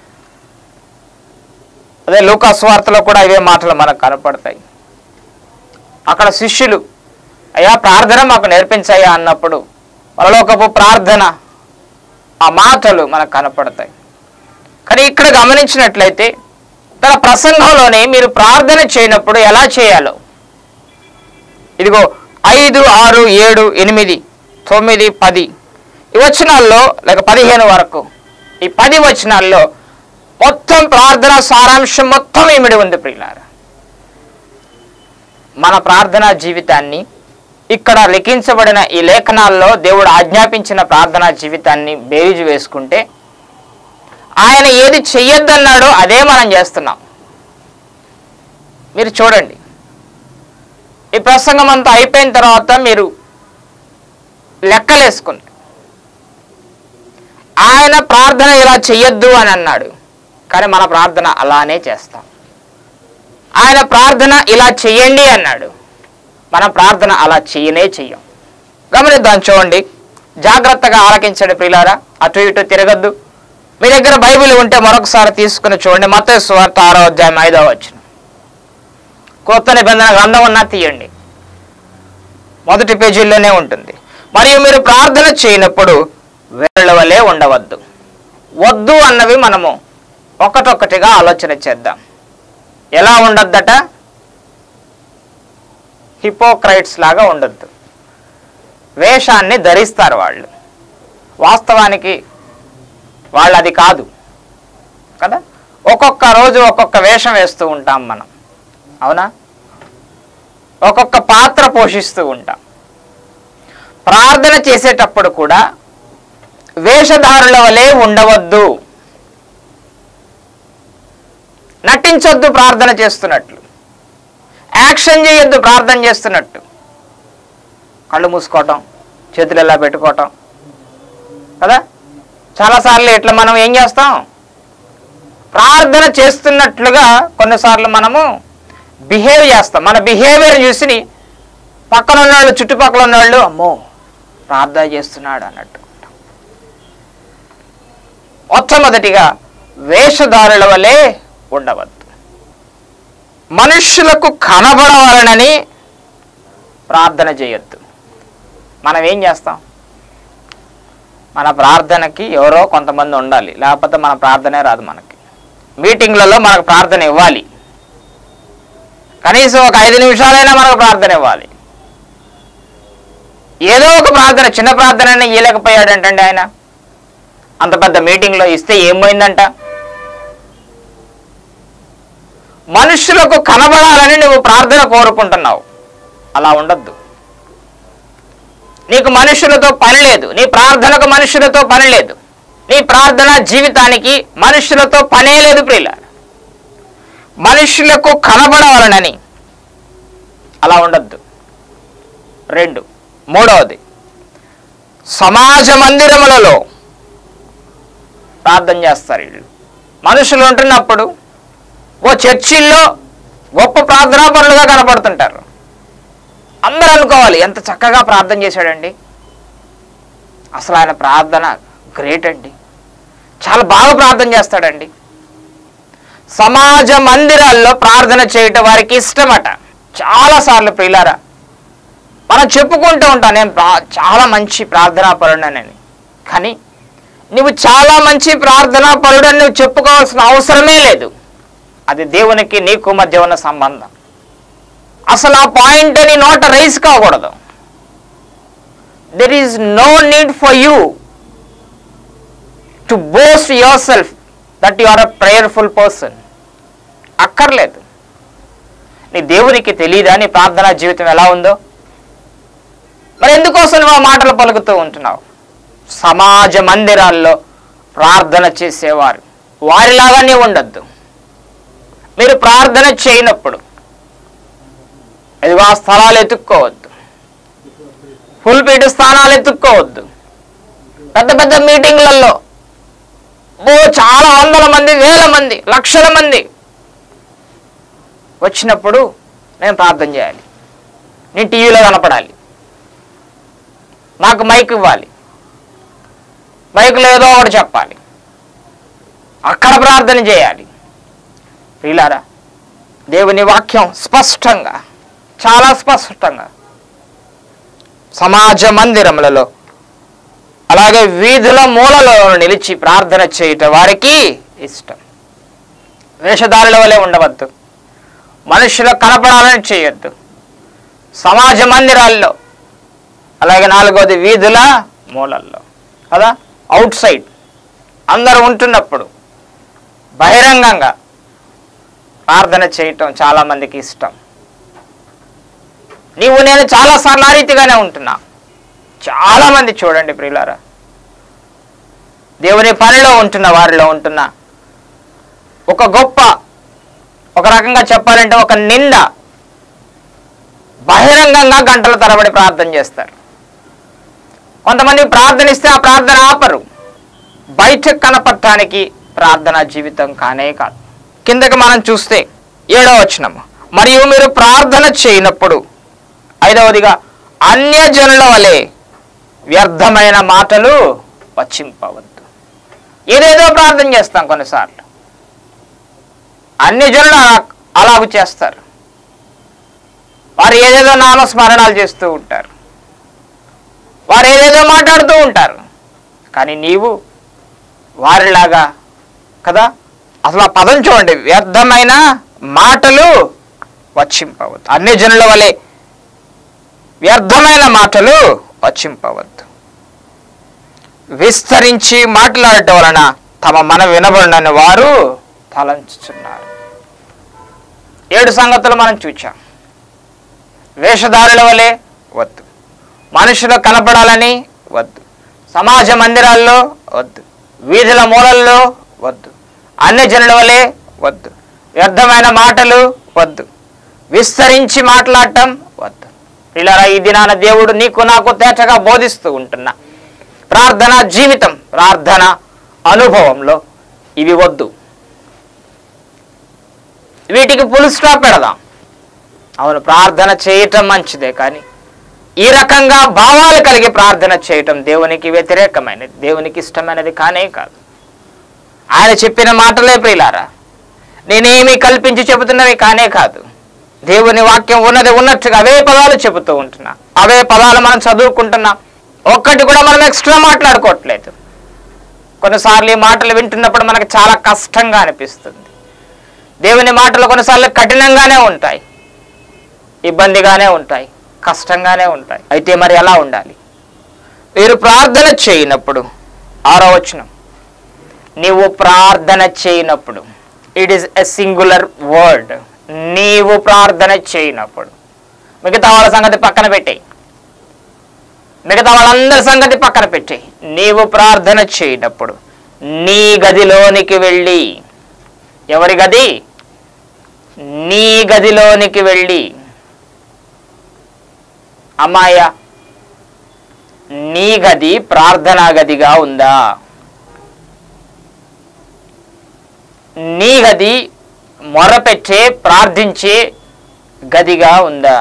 అదే లూకా సువార్తలో కూడా ఇవే మాటలు మనకు కనపడతాయి. అక్కడ శిష్యులు అయ్యా ప్రార్థన మాకు నేర్పించాయా అన్నప్పుడు పరలోకపు ప్రార్థన ఆ మాటలు మనకు కనపడతాయి. కానీ ఇక్కడ గమనించినట్లయితే తన ప్రసంగంలోనే మీరు ప్రార్థన చేయనప్పుడు ఎలా చేయాలో, ఇదిగో ఐదు ఆరు ఏడు ఎనిమిది తొమ్మిది పది ఈ వచనాల్లో లేక పదిహేను వరకు ఈ పది వచనాల్లో మొత్తం ప్రార్థన సారాంశం మొత్తం ఏమిడి ఉంది ప్రియులారా. మన ప్రార్థనా జీవితాన్ని ఇక్కడ లిఖించబడిన ఈ లేఖనాల్లో దేవుడు ఆజ్ఞాపించిన ప్రార్థనా జీవితాన్ని బేరీజు వేసుకుంటే ఆయన ఏది చెయ్యొద్దన్నాడో అదే మనం చేస్తున్నాం. మీరు చూడండి, ఈ ప్రసంగం అంతా అయిపోయిన తర్వాత మీరు లెక్కలేసుకుని ఆయన ప్రార్థన ఇలా చెయ్యొద్దు అని అన్నాడు, కానీ మన ప్రార్థన అలానే చేస్తాం. ఆయన ప్రార్థన ఇలా చెయ్యండి అన్నాడు, మన ప్రార్థన అలా చెయ్యనే చెయ్యం. గమనిద్దాం, చూడండి, జాగ్రత్తగా ఆలకించండి ప్రియులారా, అటు ఇటు తిరగద్దు. మీ దగ్గర బైబిల్ ఉంటే మరొకసారి తీసుకుని చూడండి. మత్తయి సువార్త ఆరో అధ్యాయం ఐదవ వచనం. కొత్త నిబంధన గ్రంథం ఉన్నా తీయండి, మొదటి పేజీల్లోనే ఉంటుంది. మరియు మీరు ప్రార్థన చేయనప్పుడు వేళ్ళ వలె ఉండవద్దు. వద్దు అన్నవి మనము ఒకటొక్కటిగా ఆలోచన చేద్దాం. ఎలా ఉండొద్దట? హిపోక్రైట్స్ లాగా ఉండొద్దు. వేషాన్ని ధరిస్తారు వాళ్ళు, వాస్తవానికి వాళ్ళు అది కాదు కదా. ఒక్కొక్క రోజు ఒక్కొక్క వేషం వేస్తూ ఉంటాం మనం, అవునా? ఒక్కొక్క పాత్ర పోషిస్తూ ఉంటాం. ప్రార్థన చేసేటప్పుడు కూడా వేషధారుల వలె ఉండవద్దు. నటించొద్దు ప్రార్థన చేస్తున్నట్లు, యాక్షన్ చేయొద్దు ప్రార్థన చేస్తున్నట్టు. కళ్ళు మూసుకోవటం, చేతులు ఎలా పెట్టుకోవటం కదా. చాలాసార్లు ఇట్లా మనం ఏం చేస్తాం, ప్రార్థన చేస్తున్నట్లుగా కొన్నిసార్లు మనము బిహేవ్ చేస్తాం. మన బిహేవియర్ చూసి పక్కన ఉన్నవాళ్ళు, చుట్టుపక్కల ఉన్నవాళ్ళు అమ్మో ప్రార్థన చేస్తున్నాడు అన్నట్టు. మొట్టమొదటిగా వేషధారుల వలె ఉండవద్దు. మనుష్యులకు కనబడవాలనని ప్రార్థన చేయొద్దు. మనం ఏం చేస్తాం, మన ప్రార్థనకి ఎవరో కొంతమంది ఉండాలి, లేకపోతే మన ప్రార్థనే రాదు. మనకి మీటింగ్లలో మనకు ప్రార్థన ఇవ్వాలి, కనీసం ఒక ఐదు నిమిషాలైనా మనకు ప్రార్థన ఇవ్వాలి. ఏదో ఒక ప్రార్థన, చిన్న ప్రార్థన ఇవ్వలేకపోయాడంటండి ఆయన. అంత పెద్ద మీటింగ్లో ఇస్తే ఏమైందంట? మనుషులకు కనబడాలని నువ్వు ప్రార్థన కోరుకుంటున్నావు, అలా ఉండద్దు. నీకు మనుషులతో పని లేదు, నీ ప్రార్థనకు మనుషులతో పని లేదు, నీ ప్రార్థన జీవితానికి మనుషులతో పనే లేదు ప్రియులారా. మనుషులకు కనబడాలనని అలా ఉండద్దు. రెండు, మూడవది, సమాజ మందిరములలో ప్రార్థన చేస్తారు వీళ్ళు. మనుషులు ఉంటున్నప్పుడు ఓ చర్చిల్లో గొప్ప ప్రార్థనా పనులుగా కనపడుతుంటారు. అందరూ అనుకోవాలి ఎంత చక్కగా ప్రార్థన చేశాడండి, అసలు ఆయన ప్రార్థన గ్రేట్ అండి, చాలా బాగా ప్రార్థన చేస్తాడండి. సమాజ మందిరాల్లో ప్రార్థన చేయటం వారికి ఇష్టమట. చాలాసార్లు ప్రియులారా మనం చెప్పుకుంటూ ఉంటాం, నేను చాలా మంచి ప్రార్థనా పరుడనని. కానీ నువ్వు చాలా మంచి ప్రార్థనా పరుడని నువ్వు చెప్పుకోవాల్సిన అవసరమే లేదు. అది దేవునికి నీకు మధ్య ఉన్న సంబంధం. అసలు ఆ పాయింట్ అని నోట రైజ్ కాకూడదు. There is no need for you to boast yourself that you are a ప్రేయర్ఫుల్ పర్సన్. అక్కర్లేదు. నీ దేవునికి తెలియదా నీ ప్రార్థనా జీవితం ఎలా ఉందో? మరి ఎందుకోసం నువ్వు ఆ మాటలు పలుకుతూ ఉంటున్నావు? సమాజ మందిరాల్లో ప్రార్థన చేసేవారు వారిలాగానే ఉండొద్దు. మీరు ప్రార్థన చేయనప్పుడు ఎదుగా స్థలాలు ఎత్తుక్కోవద్దు, ఫుల్పీట్ స్థానాలు ఎత్తుక్కోవద్దు. పెద్ద పెద్ద మీటింగ్లలో ఓ చాలా వందల మంది, వేల మంది, లక్షల మంది వచ్చినప్పుడు నేను ప్రార్థన చేయాలి, నేను టీవీలో కనపడాలి, నాకు మైక్ ఇవ్వాలి, మైకులో ఏదో ఒకటి చెప్పాలి, అక్కడ ప్రార్థన చేయాలి. ప్రియులారా, దేవుని వాక్యం స్పష్టంగా, చాలా స్పష్టంగా సమాజ మందిరములలో అలాగే వీధుల మూలలో నిలిచి ప్రార్థన చేయటం వారికి ఇష్టం. వేషధారుల వలె ఉండవద్దు, మనుషులకు కనపడాలని చేయొద్దు. సమాజ మందిరాల్లో, అలాగే నాలుగోది వీధుల మూలల్లో కదా, అవుట్ సైడ్ అందరూ ఉంటున్నప్పుడు బహిరంగంగా ప్రార్థన చేయటం చాలామందికి ఇష్టం. నీవు నేను చాలాసార్లు ఆ రీతిగానే ఉంటున్నా. చాలామంది చూడండి ప్రియులారా, దేవుని పనిలో ఉంటున్న వారిలో ఉంటున్న ఒక గొప్ప, ఒక రకంగా చెప్పాలంటే ఒక నింద, బహిరంగంగా గంటల తరబడి ప్రార్థన చేస్తారు. కొంతమంది ప్రార్థనిస్తే ఆ ప్రార్థన ఆపరు, బయట కనపడటానికి ప్రార్థనా జీవితం కానే కాదు. కిందకి మనం చూస్తే ఏడవ వచనం, మరియు మీరు ప్రార్థన చేయనప్పుడు, ఐదవదిగా అన్యజనుల వలె వ్యర్థమైన మాటలు వచింపవద్దు. ఏదేదో ప్రార్థన చేస్తాం కొన్నిసార్లు, అన్యజనులు అలాగూ చేస్తారు. వారు ఏదేదో నామస్మరణాలు చేస్తూ ఉంటారు, వారు ఏదేదో మాట్లాడుతూ ఉంటారు. కానీ నీవు వారిలాగా కదా, అసలు ఆ పదం చూడండి, వ్యర్థమైన మాటలు వచింపవద్దు. అన్ని జనుల వలె వ్యర్థమైన మాటలు వచింపవద్దు. విస్తరించి మాట్లాడటం వలన తమ మన వినబడినని వారు తలంచుచున్నారు. ఏడు సంగతులు మనం చూచాం. వేషధారుల వలె వద్దు, మనుషులు కనపడాలని వద్దు, సమాజ మందిరాల్లో వద్దు, వీధుల మూలల్లో వద్దు, అన్ని జనుల వలె వద్దు, వ్యర్థమైన మాటలు వద్దు, విస్తరించి మాట్లాడటం వద్దు. ఇలా ఈ దినాన దేవుడు నీకు నాకు తేటగా బోధిస్తూ ఉంటున్నా ప్రార్థన జీవితం, ప్రార్థన అనుభవంలో ఇవి వద్దు. వీటికి ఫుల్ స్టాప్ పెడదాం. అవును, ప్రార్థన చేయటం మంచిదే, కానీ ఈ రకంగా భావాలు కలిగి ప్రార్థన చేయటం దేవునికి వ్యతిరేకమైనది, దేవునికి ఇష్టమైనది కానే కాదు. ఆయన చెప్పిన మాటలే ప్రియులారా, నేనేమి కల్పించి చెబుతున్నవి కానే కాదు. దేవుని వాక్యం ఉన్నది ఉన్నట్టుగా అవే పదాలు చెబుతూ ఉంటున్నా, అవే పదాలు మనం చదువుకుంటున్నాం. ఒక్కటి కూడా మనం ఎక్స్ట్రా మాట్లాడుకోవట్లేదు. కొన్నిసార్లు ఈ మాటలు వింటున్నప్పుడు మనకు చాలా కష్టంగా అనిపిస్తుంది. దేవుని మాటలు కొన్నిసార్లు కఠినంగానే ఉంటాయి, ఇబ్బందిగానే ఉంటాయి, కష్టంగానే ఉంటాయి. అయితే మరి ఎలా ఉండాలి? మీరు ప్రార్థన చేయనప్పుడు, ఆరో వచనం, నీవు ప్రార్థన చేయనప్పుడు, it is a singular word. నీవు ప్రార్థన చేయనప్పుడు, మిగతా వాళ్ళ సంగతి పక్కన పెట్టేయి, మిగతా వాళ్ళందరి సంగతి పక్కన పెట్టేయి. నీవు ప్రార్థన చేయనప్పుడు నీ గదిలోనికి వెళ్ళి, ఎవరి గది? నీ గదిలోనికి వెళ్ళి, అమ్మాయ నీ గది ప్రార్థనా గదిగా ఉందా? నీ గది మొరపెట్టే ప్రార్థించే గదిగా ఉందా?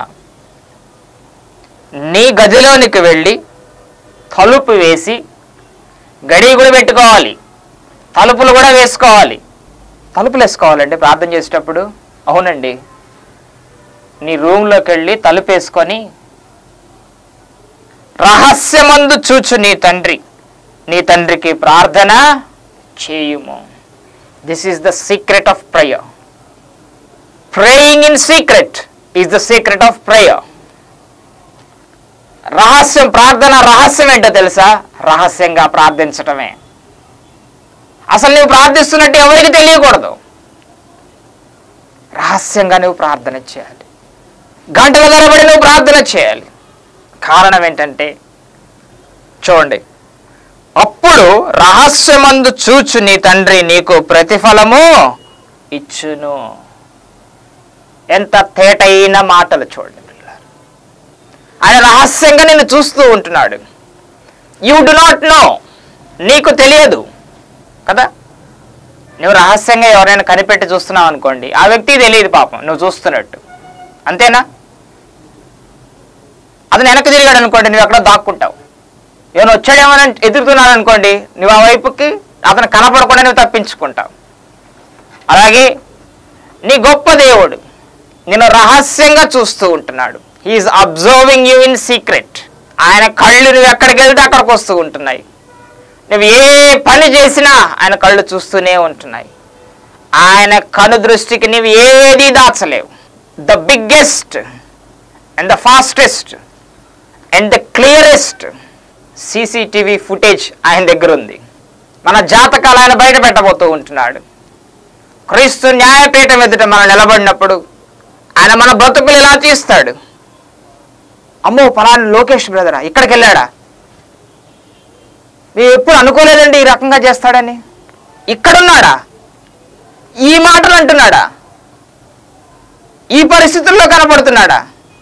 నీ గదిలోనికి వెళ్ళి తలుపు వేసి గడి కూడా పెట్టుకోవాలి, తలుపులు కూడా వేసుకోవాలి. తలుపులు వేసుకోవాలండి ప్రార్థన చేసేటప్పుడు. అవునండి, నీ రూమ్లోకి వెళ్ళి తలుపు వేసుకొని రహస్యమందు చూచు నీ తండ్రి నీ తండ్రికి ప్రార్థన చేయుము. This is the secret of prayer. Praying in secret is the secret of prayer. రహస్యం, ప్రార్థన రహస్యం ఏంటో తెలుసా? రహస్యంగా ప్రార్థించటమే. అసలు నువ్వు ప్రార్థిస్తున్నట్టు ఎవరికి తెలియకూడదు. రహస్యంగా నువ్వు ప్రార్థన చేయాలి. గంటల తరబడి నువ్వు ప్రార్థన చేయాలి. కారణం ఏంటంటే చూడండి, అప్పుడు రహస్యమందు చూచు నీ తండ్రి నీకు ప్రతిఫలము ఇచ్చును. ఎంత తేటైన మాటలు చూడండి. ఆయన రహస్యంగా నిన్ను చూస్తూ ఉంటున్నాడు. యూ డు నాట్ నో, నీకు తెలియదు కదా. నువ్వు రహస్యంగా ఎవరైనా కనిపెట్టి చూస్తున్నావు అనుకోండి, ఆ వ్యక్తికి తెలియదు పాపం నువ్వు చూస్తున్నట్టు, అంతేనా? అతను వెనక్కి తిరిగాడు అనుకోండి, నువ్వు ఎక్కడో దాక్కుంటావు. ఏమైనా వచ్చాడేమని ఎదుగుతున్నాడు అనుకోండి, నువ్వు ఆ వైపుకి అతను కనపడకుండా నువ్వు తప్పించుకుంటావు. అలాగే నీ గొప్ప దేవుడు నిన్ను రహస్యంగా చూస్తూ ఉంటున్నాడు. He is observing you in secret. ఆయన కళ్ళు నువ్వు ఎక్కడికి వెళ్తే అక్కడికి వస్తూ ఉంటున్నాయి. నువ్వు ఏ పని చేసినా ఆయన కళ్ళు చూస్తూనే ఉంటున్నాయి. ఆయన కను దృష్టికి నువ్వు ఏది దాచలేవు. The biggest and the fastest and the clearest CCTV footage ఆయన దగ్గర ఉంది. మన జాతకాలు ఆయన బయట పెట్టబోతూ ఉంటున్నాడు. క్రీస్తు న్యాయపీఠం ఎదుట మనం నిలబడినప్పుడు ఆయన మన బ్రతుకులు ఎలా తీస్తాడు. అమ్మో పలానా లోకేష్ బ్రదరా ఇక్కడికి వెళ్ళాడా, మేము ఎప్పుడు అనుకోలేదండి ఈ రకంగా చేస్తాడని. ఇక్కడున్నాడా, ఈ మాటలు అంటున్నాడా, ఈ పరిస్థితుల్లో కనపడుతున్నాడా.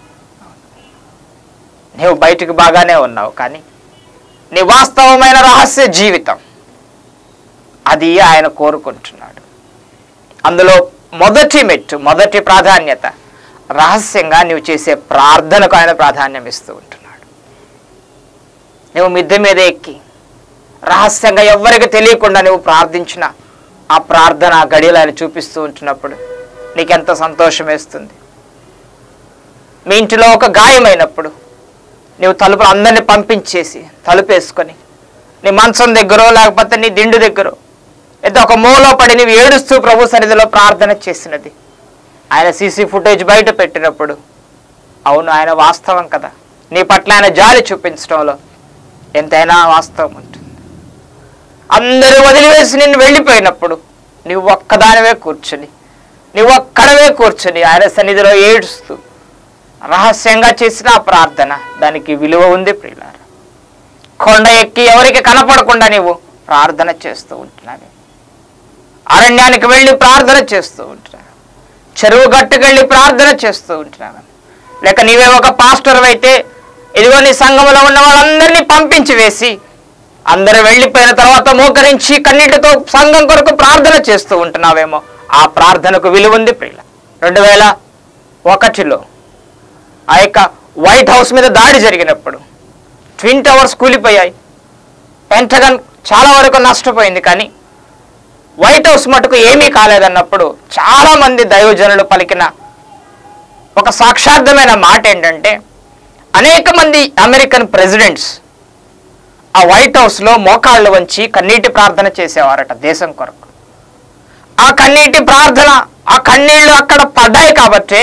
నీవు బయటికి బాగానే ఉన్నావు, కానీ నీ వాస్తవమైన రహస్య జీవితం అది ఆయన కోరుకుంటున్నాడు. అందులో మొదటి మెట్టు, మొదటి ప్రాధాన్యత రహస్యంగా నువ్వు చేసే ప్రార్థనకు ఆయన ప్రాధాన్యం ఇస్తూ ఉంటున్నాడు. నువ్వు మిద్దె మీద ఎక్కి రహస్యంగా ఎవ్వరికి తెలియకుండా నువ్వు ప్రార్థించిన ఆ ప్రార్థన గడియలు ఆయన చూపిస్తూ ఉంటున్నప్పుడు నీకెంత సంతోషం వేస్తుంది. మీ ఇంటిలో ఒక గాయమైనప్పుడు నువ్వు తలుపులు అందరినీ పంపించేసి తలుపేసుకొని నీ మంచం దగ్గర లేకపోతే నీ దిండు దగ్గర లేదా ఒక మూలో పడి నువ్వు ఏడుస్తూ ప్రభు సన్నిధిలో ప్రార్థన చేసినది ఆయన సీసీ ఫుటేజ్ బయట పెట్టినప్పుడు, అవును ఆయన వాస్తవం కదా, నీ పట్ల ఆయన జాలి చూపించడంలో ఎంతైనా వాస్తవం ఉంటుంది. అందరూ వదిలివేసి నిన్ను వెళ్ళిపోయినప్పుడు నువ్వు ఒక్కదానివే కూర్చొని నువ్వు ఒక్కడవే కూర్చొని ఆయన సన్నిధిలో ఏడుస్తూ రహస్యంగా చేసిన ఆ ప్రార్థన దానికి విలువ ఉంది ప్రియులారా. కొండ ఎక్కి ఎవరికి కనపడకుండా నీవు ప్రార్థన చేస్తూ ఉంటున్నావు. అరణ్యానికి వెళ్ళి ప్రార్థన చేస్తూ ఉంటున్నావు. చెరువు గట్టుకెళ్ళి ప్రార్థన చేస్తూ ఉంటున్నావు. లేక నీవే ఒక పాస్టర్ అయితే ఇదిగో నీ సంఘంలో ఉన్న వాళ్ళందరినీ పంపించి వేసి అందరూ వెళ్ళిపోయిన తర్వాత మోకరించి కన్నీటితో సంఘం కొరకు ప్రార్థన చేస్తూ ఉంటున్నావేమో. ఆ ప్రార్థనకు విలువ ఉంది ప్రియుల. రెండు వేల ఒకటిలో ఆ యొక్క వైట్ హౌస్ మీద దాడి జరిగినప్పుడు ట్విన్ టవర్స్ కూలిపోయాయి, పెంటగన్ చాలా వరకు నష్టపోయింది, కానీ వైట్ హౌస్ మటుకు ఏమీ కాలేదన్నప్పుడు చాలామంది దైవజనులు పలికిన ఒక సాక్షార్థమైన మాట ఏంటంటే, అనేక మంది అమెరికన్ ప్రెసిడెంట్స్ ఆ వైట్ హౌస్లో మోకాళ్ళు వంచి కన్నీటి ప్రార్థన చేసేవారట దేశం కొరకు. ఆ కన్నీటి ప్రార్థన, ఆ కన్నీళ్లు అక్కడ పడ్డాయి కాబట్టి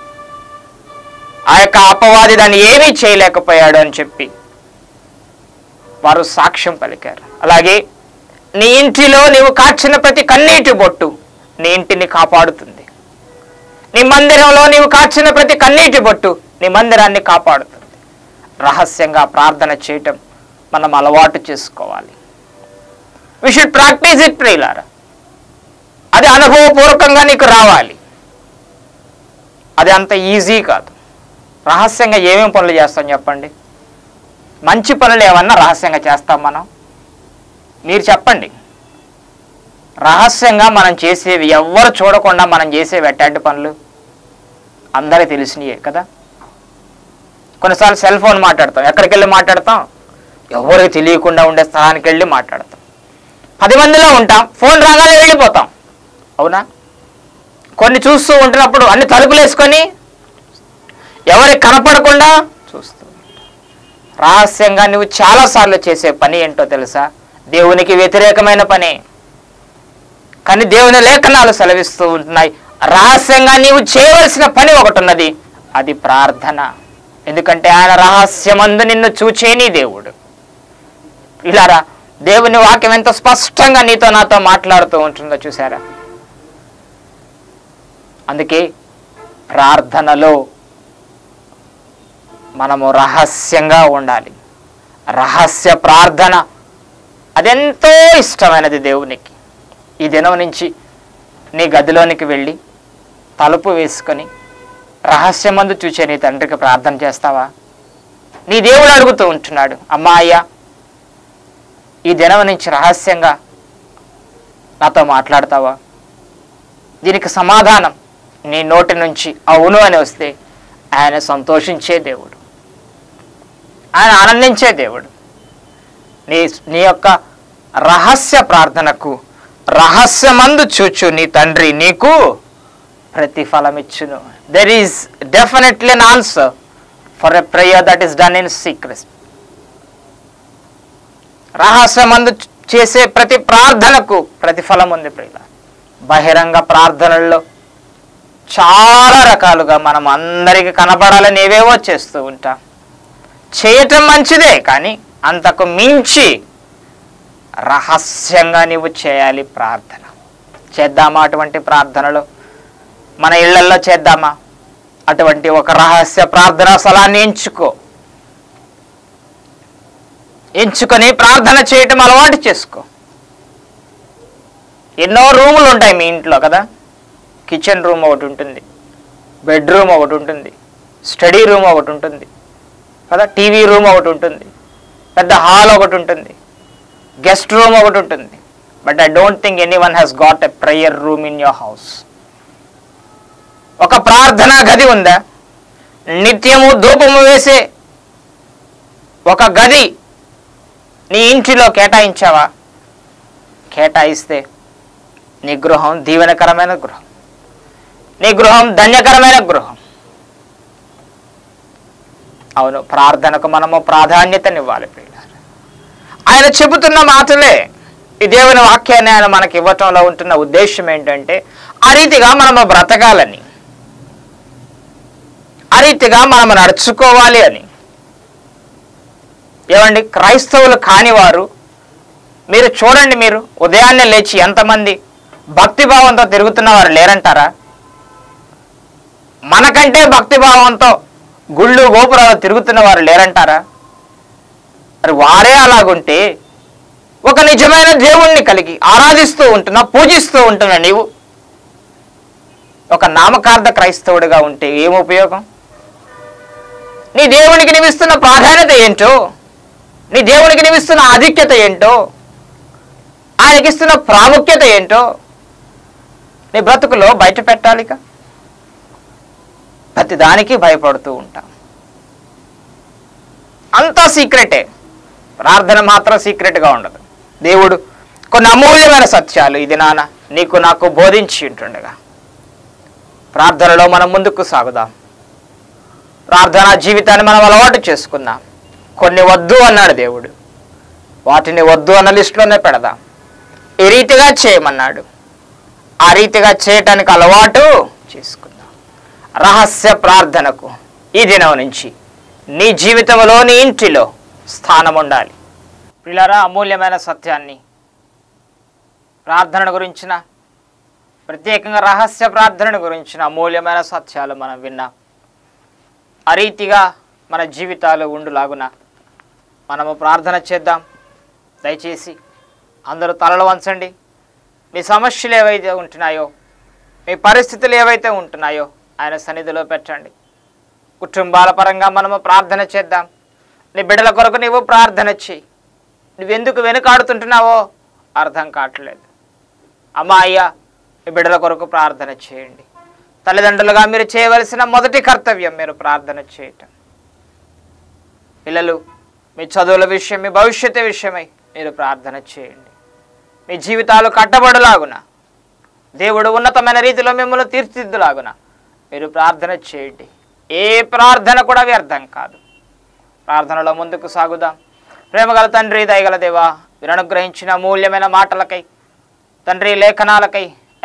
ఆ యొక్క అపవాది దాన్ని ఏమీ చేయలేకపోయాడు అని చెప్పి వారు సాక్ష్యం పలికారు. అలాగే నీ ఇంటిలో నీవు కార్చిన ప్రతి కన్నీటి బొట్టు నీ ఇంటిని కాపాడుతుంది. నీ మందిరంలో నీవు కార్చిన ప్రతి కన్నీటి బొట్టు నీ మందిరాన్ని కాపాడుతుంది. రహస్యంగా ప్రార్థన చేయటం మనం అలవాటు చేసుకోవాలి. వి షుడ్ ప్రాక్టీస్ ఇట్ ప్రియులారా. అది అనుభవపూర్వకంగా నీకు రావాలి. అది అంత ఈజీ కాదు. రహస్యంగా ఏమేమి పనులు చేస్తాం చెప్పండి? మంచి పనులు ఏమన్నా రహస్యంగా చేస్తాం మనం? మీరు చెప్పండి. రహస్యంగా మనం చేసేవి ఎవ్వరు చూడకుండా మనం చేసేవి ఎట్లాంటి పనులు? అందరికీ తెలిసినయే కదా. కొన్నిసార్లు సెల్ ఫోన్ మాట్లాడతాం. ఎక్కడికి వెళ్ళి మాట్లాడతాం? ఎవరికి తెలియకుండా ఉండే స్థలానికి వెళ్ళి మాట్లాడతాం. పది మందిలో ఉంటాం, ఫోన్ రాగానే వెళ్ళిపోతాం, అవునా? కొన్ని చూస్తూ ఉంటున్నప్పుడు అన్ని తలుపులు వేసుకొని ఎవరికి కనపడకుండా చూస్తూ రహస్యంగా నువ్వు చాలాసార్లు చేసే పని ఏంటో తెలుసా? దేవునికి వ్యతిరేకమైన పని, కానీ దేవుని లేఖనాలు సెలవిస్తూ ఉంటున్నాయి. రహస్యంగా నీవు చేయవలసిన పని ఒకటి ఉన్నది, అది ప్రార్థన. ఎందుకంటే ఆయన రహస్యమందు నిన్ను చూచేని దేవుడు. ఇలారా దేవుని వాక్యం ఎంత స్పష్టంగా నీతో నాతో మాట్లాడుతూ ఉంటుందో చూసారా. అందుకే ప్రార్థనలో మనము రహస్యంగా ఉండాలి. రహస్య ప్రార్థన అదెంతో ఇష్టమైనది దేవునికి. ఈ దినం నుంచి నీ గదిలోనికి వెళ్ళి తలుపు వేసుకొని రహస్యమందు చూచే నీ తండ్రికి ప్రార్థన చేస్తావా? నీ దేవుడు అడుగుతూ ఉంటున్నాడు, అమ్మా అయ్యా ఈ దినం నుంచి రహస్యంగా నాతో మాట్లాడతావా? దీనికి సమాధానం నీ నోటి నుంచి అవును అని వస్తే ఆయన సంతోషించే దేవుడు, ఆయన ఆనందించే దేవుడు. నీ నీ యొక్క రహస్య ప్రార్థనకు రహస్యమందు చూచు నీ తండ్రి నీకు ప్రతిఫలమిచ్చును. There is definitely an answer for a prayer that is done in secret. రహస్యమందు చేసే ప్రతి ప్రార్థనకు ప్రతిఫలం ఉంది ప్రియుల. బహిరంగ ప్రార్థనల్లో చాలా రకాలుగా మనం అందరికీ కనబడాలని ఏవేవో చేస్తూ ఉంటాం. చేయటం మంచిదే, కానీ అంతకు మించి రహస్యంగా నీవు చేయాలి ప్రార్థన. చేద్దామా అటువంటి ప్రార్థనలు? మన ఇళ్లల్లో చేద్దామా అటువంటి ఒక రహస్య ప్రార్థనా స్థలాన్ని ఎంచుకో. ఎంచుకొని ప్రార్థన చేయటం అలవాటు చేసుకో. ఎన్నో రూములు ఉంటాయి మీ ఇంట్లో కదా. కిచెన్ రూమ్ ఒకటి ఉంటుంది, బెడ్రూమ్ ఒకటి ఉంటుంది, స్టడీ రూమ్ ఒకటి ఉంటుంది కదా, టీవీ రూమ్ ఒకటి ఉంటుంది, పెద్ద హాల్ ఒకటి ఉంటుంది, గెస్ట్ రూమ్ ఒకటి ఉంటుంది. But I don't think anyone has got a prayer room in your house. ఒక ప్రార్థనా గది ఉందా? నిత్యము ధూపము వేసే ఒక గది నీ ఇంటిలో కేటాయించావా? కేటాయిస్తే నీ గృహం దీవెనకరమైన గృహం, నీ గృహం ధన్యకరమైన గృహం. అవును, ప్రార్థనకు మనము ప్రాధాన్యతనివ్వాలి ప్రియులారా. ఆయన చెబుతున్న మాటలే ఈ దేవుని వాక్యాన్ని ఆయన మనకి ఇవ్వటంలో ఉంటున్న ఉద్దేశం ఏంటంటే ఆ రీతిగా మనము బ్రతకాలని, ఆ రీతిగా మనము నడుచుకోవాలి అని. ఏమండి, క్రైస్తవులు కానివారు మీరు చూడండి, మీరు ఉదయాన్నే లేచి ఎంతమంది భక్తిభావంతో తిరుగుతున్న వారు లేరంటారా? మనకంటే భక్తిభావంతో గుళ్ళు గోపురాలు తిరుగుతున్న వారు లేరంటారా? మరి వారే అలాగుంటే ఒక నిజమైన దేవుణ్ణి కలిగి ఆరాధిస్తూ ఉంటున్నా, పూజిస్తూ ఉంటున్నా నీవు ఒక నామకార్థ క్రైస్తవుడిగా ఉంటే ఏం ఉపయోగం? నీ దేవునికి నివిస్తున్న ప్రాధాన్యత ఏంటో, నీ దేవునికి నివిస్తున్న ఆధిక్యత ఏంటో, ఆయనకిస్తున్న ప్రాముఖ్యత ఏంటో నీ బ్రతుకులో బయట పెట్టాలిక. ప్రతి దానికి భయపడుతూ ఉంటాం. అంతా సీక్రెటే, ప్రార్థన మాత్రం సీక్రెట్గా ఉండదు. దేవుడు కొన్ని అమూల్యమైన సత్యాలు ఇది నాన్న నీకు నాకు బోధించి ఉంటుండగా ప్రార్థనలో మనం ముందుకు సాగుదాం. ప్రార్థనా జీవితాన్ని మనం అలవాటు చేసుకుందాం. కొన్ని వద్దు అన్నాడు దేవుడు, వాటిని వద్దు అన్న లిస్టులోనే పెడదాం. ఈ రీతిగా చేయమన్నాడు, ఆ రీతిగా చేయటానికి అలవాటు చేసుకుందాం. రహస్య ప్రార్థనకు ఈ దినం నుంచి నీ జీవితంలో నీ ఇంటిలో స్థానం ఉండాలి. పిల్లరా, అమూల్యమైన సత్యాన్ని ప్రార్థన గురించిన, ప్రత్యేకంగా రహస్య ప్రార్థన గురించిన అమూల్యమైన సత్యాలు మనం విన్నాం. ఆ రీతిగా మన జీవితాలు ఉండులాగున మనము ప్రార్థన చేద్దాం. దయచేసి అందరూ తలలు వంచండి. మీ సమస్యలు ఏవైతే ఉంటున్నాయో, మీ పరిస్థితులు ఏవైతే ఉంటున్నాయో ఆయన సన్నిధిలో పెట్టండి. కుటుంబాల పరంగా మనము ప్రార్థన చేద్దాం. నీ బిడ్డల కొరకు నీవు ప్రార్థన చేయి. నువ్వెందుకు వెనుకాడుతుంటున్నావో అర్థం కావట్లేదు. అమ్మా అయ్యా, మీ బిడ్డల కొరకు ప్రార్థన చేయండి. తల్లిదండ్రులుగా మీరు చేయవలసిన మొదటి కర్తవ్యం మీరు ప్రార్థన చేయటం. పిల్లలు, మీ చదువుల విషయం, మీ భవిష్యత్తు విషయమై మీరు ప్రార్థన చేయండి. మీ జీవితాలు కట్టబడులాగున, దేవుడు ఉన్నతమైన రీతిలో మిమ్మల్ని తీర్చిదిద్దులాగున మీరు ప్రార్థన చేయండి. ఏ ప్రార్థన కూడా వ్యర్థం కాదు. ప్రార్థనలో ముందుకు సాగుదాం. ప్రేమగల తండ్రి, దయగల దేవా, మీరు అనుగ్రహించిన అమూల్యమైన మాటలకై, తండ్రి లేఖనాలకై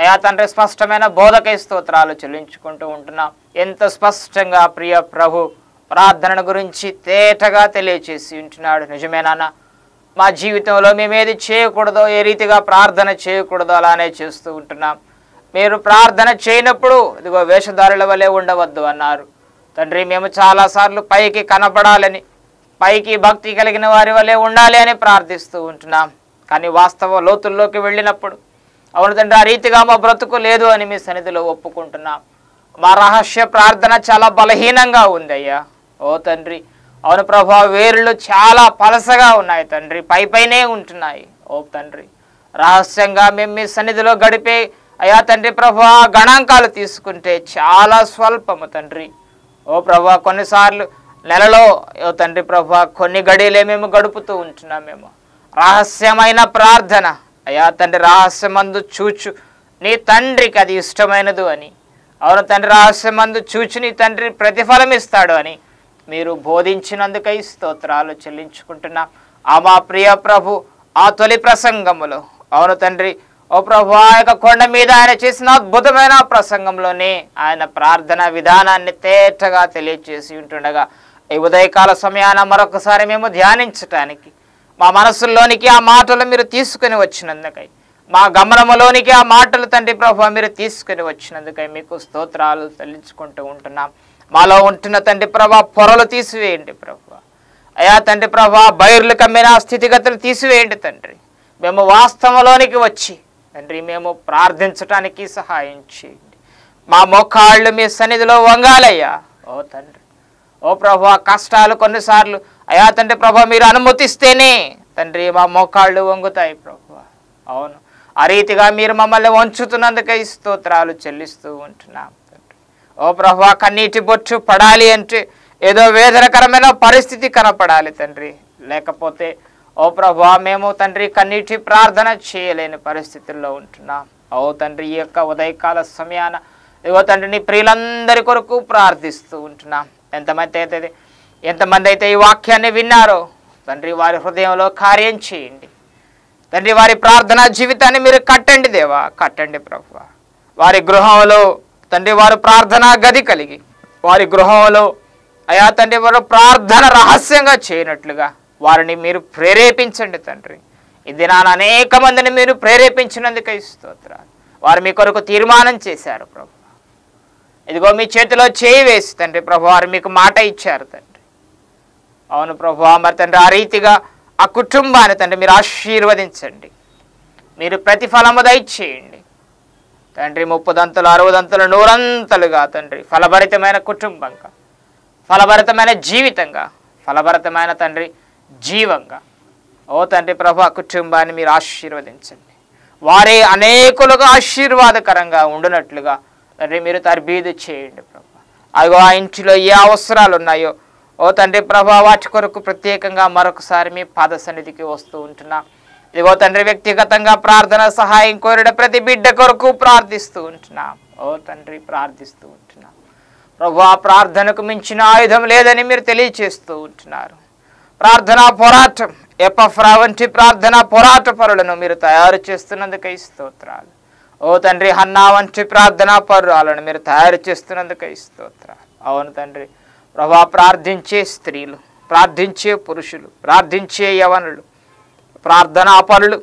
అయా తండ్రి స్పష్టమైన బోధకై స్తోత్రాలు చెల్లించుకుంటూ ఉంటున్నాం. ఎంత స్పష్టంగా ప్రియ ప్రభు ప్రార్థన గురించి తేటగా తెలియచేసి ఉంటున్నాడు. నిజమేనా? మా జీవితంలో మేము ఏది చేయకూడదో, ఏ రీతిగా ప్రార్థన చేయకూడదో అలానే చేస్తూ ఉంటున్నాం. మీరు ప్రార్థన చేయనప్పుడు ఇదిగో వేషధారుల వలె ఉండవద్దు అన్నారు తండ్రి. మేము చాలాసార్లు పైకి కనపడాలని, పైకి భక్తి కలిగిన వారి వలె ఉండాలి అని ప్రార్థిస్తూ ఉంటున్నాం. కానీ వాస్తవ లోతుల్లోకి వెళ్ళినప్పుడు అవును తండ్రి, ఆ రీతిగా మా బ్రతుకు లేదు అని మీ సన్నిధిలో ఒప్పుకుంటున్నాం. మా రహస్య ప్రార్థన చాలా బలహీనంగా ఉంది అయ్యా. ఓ తండ్రి, అవును ప్రభా, వేర్లు చాలా పలసగా ఉన్నాయి తండ్రి, పై పైనే ఉంటున్నాయి. ఓ తండ్రి, రహస్యంగా మేము మీ సన్నిధిలో గడిపే అయ్యా తండ్రి ప్రభా గణాంకాలు తీసుకుంటే చాలా స్వల్పము తండ్రి. ఓ ప్రభా, కొన్నిసార్లు నెలలో ఓ తండ్రి ప్రభా కొన్ని గడియలే మేము గడుపుతూ ఉంటున్నాం. మేము రహస్యమైన ప్రార్థన అయ్యా తండ్రి, రహస్యమందు చూచు నీ తండ్రికి అది ఇష్టమైనదు అని, అవును తండ్రి, రహస్యమందు చూచి నీ తండ్రి ప్రతిఫలం ఇస్తాడు అని మీరు బోధించినందుకై స్తోత్రాలు చెల్లించుకుంటున్నా. ఆ మా ప్రియ ప్రభు ఆ తొలి ప్రసంగములో అవును తండ్రి ఓ ప్రభు ఆ యొక్క కొండ మీద ఆయన చేసిన అద్భుతమైన ప్రసంగంలోనే ఆయన ప్రార్థన విధానాన్ని తేటగా తెలియచేసి ఉంటుండగా ఈ ఉదయకాల సమయాన మరొకసారి మేము ధ్యానించటానికి మా మనసుల్లోనికి ఆ మాటలు మీరు తీసుకుని వచ్చినందుకై, మా గమనములోనికి ఆ మాటలు తండ్రి ప్రభు మీరు తీసుకుని వచ్చినందుకై మీకు స్తోత్రాలు చెల్లించుకుంటూ ఉంటున్నాం. మాలో ఉంటున్న తండ్రి ప్రభా పొరలు తీసివేయండి ప్రభు. అయా తండ్రి ప్రభా బైర్లు కమ్మిన స్థితిగతులు తీసివేయండి తండ్రి. మేము వాస్తవంలోనికి వచ్చి తండ్రి మేము ప్రార్థించటానికి సహాయం చేయండి. మా మోకాళ్ళు మీ సన్నిధిలో వంగాలయ్యా. ఓ తండ్రి, ఓ ప్రభు, కష్టాలు కొన్నిసార్లు అయా తండ్రి ప్రభు మీరు అనుమతిస్తేనే తండ్రి మా మోకాళ్ళు వంగుతాయి ప్రభు. అవును, ఆ రీతిగా మీరు మమ్మల్ని వంచుతున్నందుకై స్తోత్రాలు చెల్లిస్తూ ఉంటున్నాం తండ్రి. ఓ ప్రభు, కన్నీటి బొట్టు పడాలి అంటే ఏదో వేదనకరమైన పరిస్థితి కనపడాలి తండ్రి, లేకపోతే ఓ ప్రభు మేము తండ్రి కన్నీటి ప్రార్థన చేయలేని పరిస్థితుల్లో ఉంటున్నాం. ఓ తండ్రి, ఈ యొక్క ఉదయకాల సమయాన ఇగో తండ్రి నీ ప్రియులందరి కొరకు ప్రార్థిస్తూ ఉంటున్నాం. ఎంతమంది అయితే ఎంతమంది అయితే ఈ వాక్యాన్ని విన్నారో తండ్రి వారి హృదయంలో కార్యం చేయండి తండ్రి. వారి ప్రార్థనా జీవితాన్ని మీరు కట్టండి దేవా, కట్టండి ప్రభు. వారి గృహంలో తండ్రి వారు ప్రార్థనా గది కలిగి వారి గృహంలో అయా తండ్రి వారు ప్రార్థన రహస్యంగా చేయనట్లుగా వారిని మీరు ప్రేరేపించండి తండ్రి. ఈ దినాన అనేక మందిని మీరు ప్రేరేపించినందుకై స్తోత్రాలు. వారు మీ కొరకు తీర్మానం చేశారు ప్రభు. ఇదిగో మీ చేతిలో చేయి వేసి తండ్రి ప్రభు వారు మీకు మాట ఇచ్చారు తండ్రి. అవును ప్రభు, మరి తండ్రి ఆ రీతిగా ఆ కుటుంబాన్ని తండ్రి మీరు ఆశీర్వదించండి, మీరు ప్రతిఫలము దయచేయండి తండ్రి. ముప్పదంతలు అరవదంతలు నూరంతలుగా తండ్రి ఫలభరితమైన కుటుంబంగా, ఫలభరితమైన జీవితంగా, ఫలభరితమైన తండ్రి జీవంగా ఓ తండ్రి ప్రభు కుటుంబాన్ని మీరు ఆశీర్వదించండి. వారే అనేకులుగా ఆశీర్వాదకరంగా ఉండునట్లుగా తండ్రి మీరు తర్బీదు చేయండి ప్రభు. అదిగో ఆ ఇంటిలో ఏ అవసరాలు ఉన్నాయో ఓ తండ్రి ప్రభా వాటి కొరకు ప్రత్యేకంగా మరొకసారి మీ పాద సన్నిధికి వస్తూ ఉంటున్నా. ఇదిగో తండ్రి వ్యక్తిగతంగా ప్రార్థన సహాయం కోరిన ప్రతి బిడ్డ కొరకు ప్రార్థిస్తూ ఉంటున్నాం. ఓ తండ్రి ప్రార్థిస్తూ ఉంటున్నాం ప్రభు. ఆ ప్రార్థనకు మించిన ఆయుధం లేదని మీరు తెలియచేస్తూ ఉంటున్నారు. ప్రార్థనా పోరాటం ఎపఫ్రా వంటి ప్రార్థనా పోరాట పరులను మీరు తయారు చేస్తున్నందుకై స్తోత్రాలు. ఓ తండ్రి హన్నా వంటి ప్రార్థనా పరులను మీరు తయారు చేస్తున్నందుకై స్తోత్రాలు. అవును తండ్రి ప్రభా, ప్రార్థించే స్త్రీలు, ప్రార్థించే పురుషులు, ప్రార్థించే యవనులు, ప్రార్థనా పరులు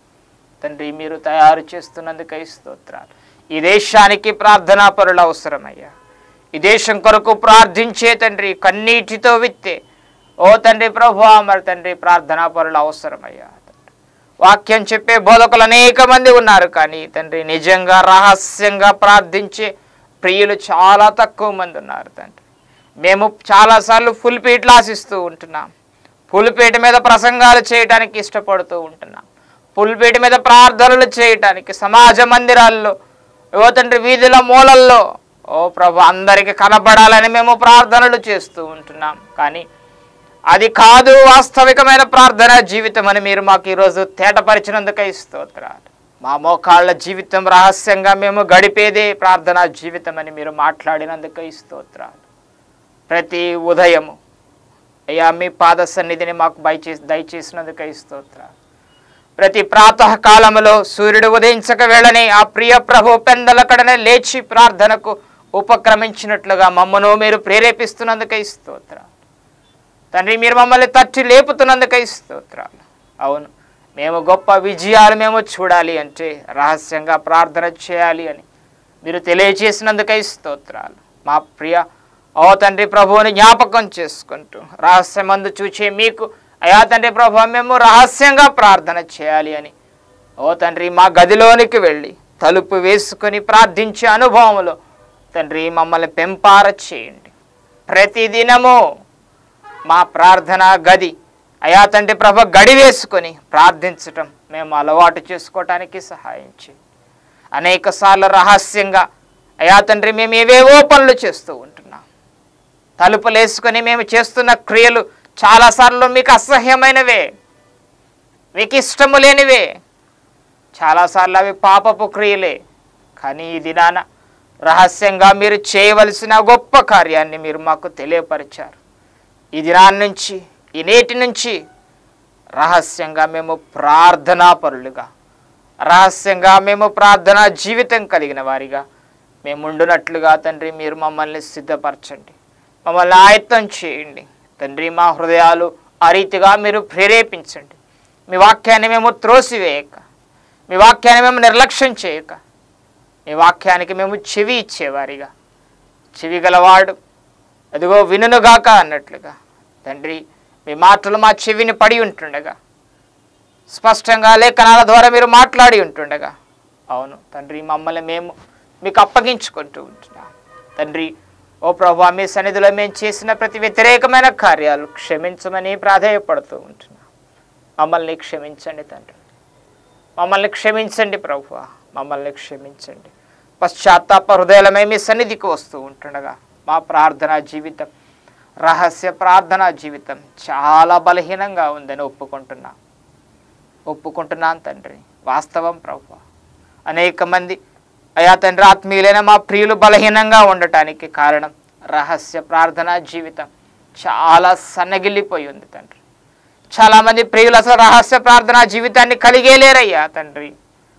తండ్రి మీరు తయారు చేస్తున్నందుకై స్తోత్రాలు. ఈ దేశానికి ప్రార్థనా పరులు అవసరమయ్యా. ఈ దేశం కొరకు ప్రార్థించే తండ్రి కన్నీటితో విత్తే ఓ తండ్రి ప్రభా మరి తండ్రి ప్రార్థనా పరులు అవసరమయ్యా. వాక్యం చెప్పే బోధకులు అనేక మంది ఉన్నారు, కానీ తండ్రి నిజంగా రహస్యంగా ప్రార్థించే ప్రియులు చాలా తక్కువ మంది ఉన్నారు తండ్రి. మేము చాలాసార్లు ఫుల్ పీట్లు ఆశిస్తూ ఉంటున్నాం, పులిపేట మీద ప్రసంగాలు చేయడానికి ఇష్టపడుతూ ఉంటున్నాం, పులిపేట మీద ప్రార్థనలు చేయటానికి సమాజ మందిరాల్లో ఓ తండ్రి వీధుల మూలల్లో ఓ ప్రభు అందరికి కనబడాలని మేము ప్రార్థనలు చేస్తూ ఉంటున్నాం. కానీ అది కాదు వాస్తవికమైన ప్రార్థన జీవితం అని మీరు మాకు ఈరోజు తేటపరిచినందుకై స్తోత్రాలు. మా మోకాళ్ళ జీవితం రహస్యంగా మేము గడిపేదే ప్రార్థనా జీవితం అని మీరు మాట్లాడినందుకై స్తోత్రాలు. ప్రతి ఉదయము అయ్యా మీ పాద సన్నిధిని మాకు దయచేసి దయచేసినందుకై స్తోత్రాలు. ప్రతి ప్రాతకాలములో సూర్యుడు ఉదయించక వేళనే ఆ ప్రియ ప్రభు పెందలకడనే లేచి ప్రార్థనకు ఉపక్రమించినట్లుగా మమ్మను మీరు ప్రేరేపిస్తున్నందుకై స్తోత్రాలు తండ్రి. మీరు మమ్మల్ని తట్టి లేపుతున్నందుకై స్తోత్రాలు. అవును, మేము గొప్ప విజయాలు మేము చూడాలి అంటే రహస్యంగా ప్రార్థన చేయాలి అని మీరు తెలియజేసినందుకై స్తోత్రాలు. మా ప్రియ ఓ తండ్రి ప్రభువుని జ్ఞాపకం చేసుకుంటూ రహస్యమందు చూచే మీకు అయా తండ్రి ప్రభు మేము రహస్యంగా ప్రార్థన చేయాలి అని ఓ తండ్రి మా గదిలోనికి వెళ్ళి తలుపు వేసుకొని ప్రార్థించే అనుభవంలో తండ్రి మమ్మల్ని పెంపార చేయండి. ప్రతిదినము మా ప్రార్థన గది అయా తండ్రి ప్రభు గడి వేసుకొని ప్రార్థించటం మేము అలవాటు చేసుకోవటానికి సహాయం చేయండి. అనేక సార్లు రహస్యంగా అయా తండ్రి మేము ఏవేవో పనులు చేస్తూ ఉంటున్నాం. తలుపులు వేసుకొని మేము చేస్తున్న క్రియలు చాలాసార్లు మీకు అసహ్యమైనవే, మీకు ఇష్టము లేనివే, చాలాసార్లు అవి పాపపు క్రియలే. కానీ ఈ దినాన రహస్యంగా మీరు చేయవలసిన గొప్ప కార్యాన్ని మీరు మాకు తెలియపరిచారు. ఈ దినాన్ని నుంచి ఈ నేటి నుంచి రహస్యంగా మేము ప్రార్థనా పరులుగా, రహస్యంగా మేము ప్రార్థనా జీవితం కలిగిన వారిగా మేము ఉండునట్లుగా తండ్రి మీరు మమ్మల్ని సిద్ధపరచండి, మమ్మల్ని ఆయత్తం చేయండి తండ్రి. మా హృదయాలు ఆ రీతిగా మీరు ప్రేరేపించండి. మీ వాక్యాన్ని మేము త్రోసివేయక, మీ వాక్యాన్ని మేము నిర్లక్ష్యం చేయక, మీ వాక్యానికి మేము చెవి ఇచ్చేవారిగా, చెవి గలవాడు అదిగో వినుగాక అన్నట్లుగా తండ్రి మీ మాటలు మా చెవిని పడి ఉంటుండగా, స్పష్టంగా లేఖనాల ద్వారా మీరు మాట్లాడి ఉంటుండగా, అవును తండ్రి మమ్మల్ని మేము మీకు అప్పగించుకుంటూ ఉంటున్నాం తండ్రి. ఓ ప్రభు మీ సన్నిధిలో మేము చేసిన ప్రతి వ్యతిరేకమైన కార్యాలు క్షమించమని ప్రాధేయపడుతూ ఉంటున్నాం. మమ్మల్ని క్షమించండి తండ్రి, మమ్మల్ని క్షమించండి ప్రభు, మమ్మల్ని క్షమించండి. పశ్చాత్తాప హృదయాలమై మీ సన్నిధికి వస్తూ ఉంటుండగా మా ప్రార్థనా జీవితం, రహస్య ప్రార్థనా జీవితం చాలా బలహీనంగా ఉందని ఒప్పుకుంటున్నా ఒప్పుకుంటున్నాను తండ్రి. వాస్తవం ప్రభు, అనేక మంది అయా తండ్రి ఆత్మీయులైన మా ప్రియులు బలహీనంగా ఉండటానికి కారణం రహస్య ప్రార్థనా జీవితం చాలా సన్నగిల్లిపోయి ఉంది తండ్రి. చాలామంది ప్రియులు అసలు రహస్య ప్రార్థనా జీవితాన్ని కలిగేలేరయ్యా తండ్రి.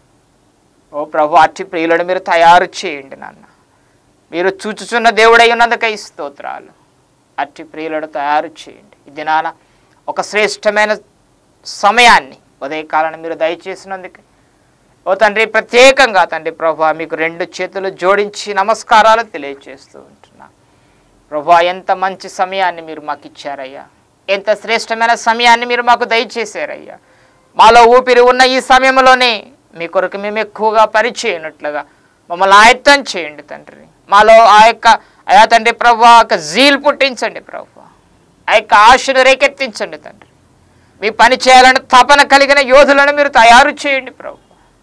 ఓ ప్రభు అట్టి ప్రియులను మీరు తయారు చేయండి నాన్న. మీరు చూచుచున్న దేవుడై ఉన్నందుకై స్తోత్రాలు. అట్టి ప్రియులను తయారు చేయండి. ఈ దినాన ఒక శ్రేష్టమైన సమయాన్ని ఉదయకాలను మీరు దయచేసినందుకు ఓ తండ్రి ప్రత్యేకంగా తండ్రి ప్రభు మీకు రెండు చేతులు జోడించి నమస్కారాలు తెలియజేస్తూ ఉంటున్నా. ప్రభు ఎంత మంచి సమయాన్ని మీరు మాకు ఇచ్చారయ్యా, ఎంత శ్రేష్టమైన సమయాన్ని మీరు మాకు దయచేశారయ్యా. మాలో ఊపిరి ఉన్న ఈ సమయంలోనే మీ కొరకు మేము ఎక్కువగా పరిచయనట్లుగా మమ్మల్ని ఆయత్తం చేయండి తండ్రి. మాలో ఆ యొక్క అయా తండ్రి ప్రభు ఆ యొక్క జీల్ పుట్టించండి ప్రభు, ఆ యొక్క ఆశను రేకెత్తించండి తండ్రి. మీ పని చేయాలని తపన కలిగిన యోధులను మీరు తయారు చేయండి ప్రభు.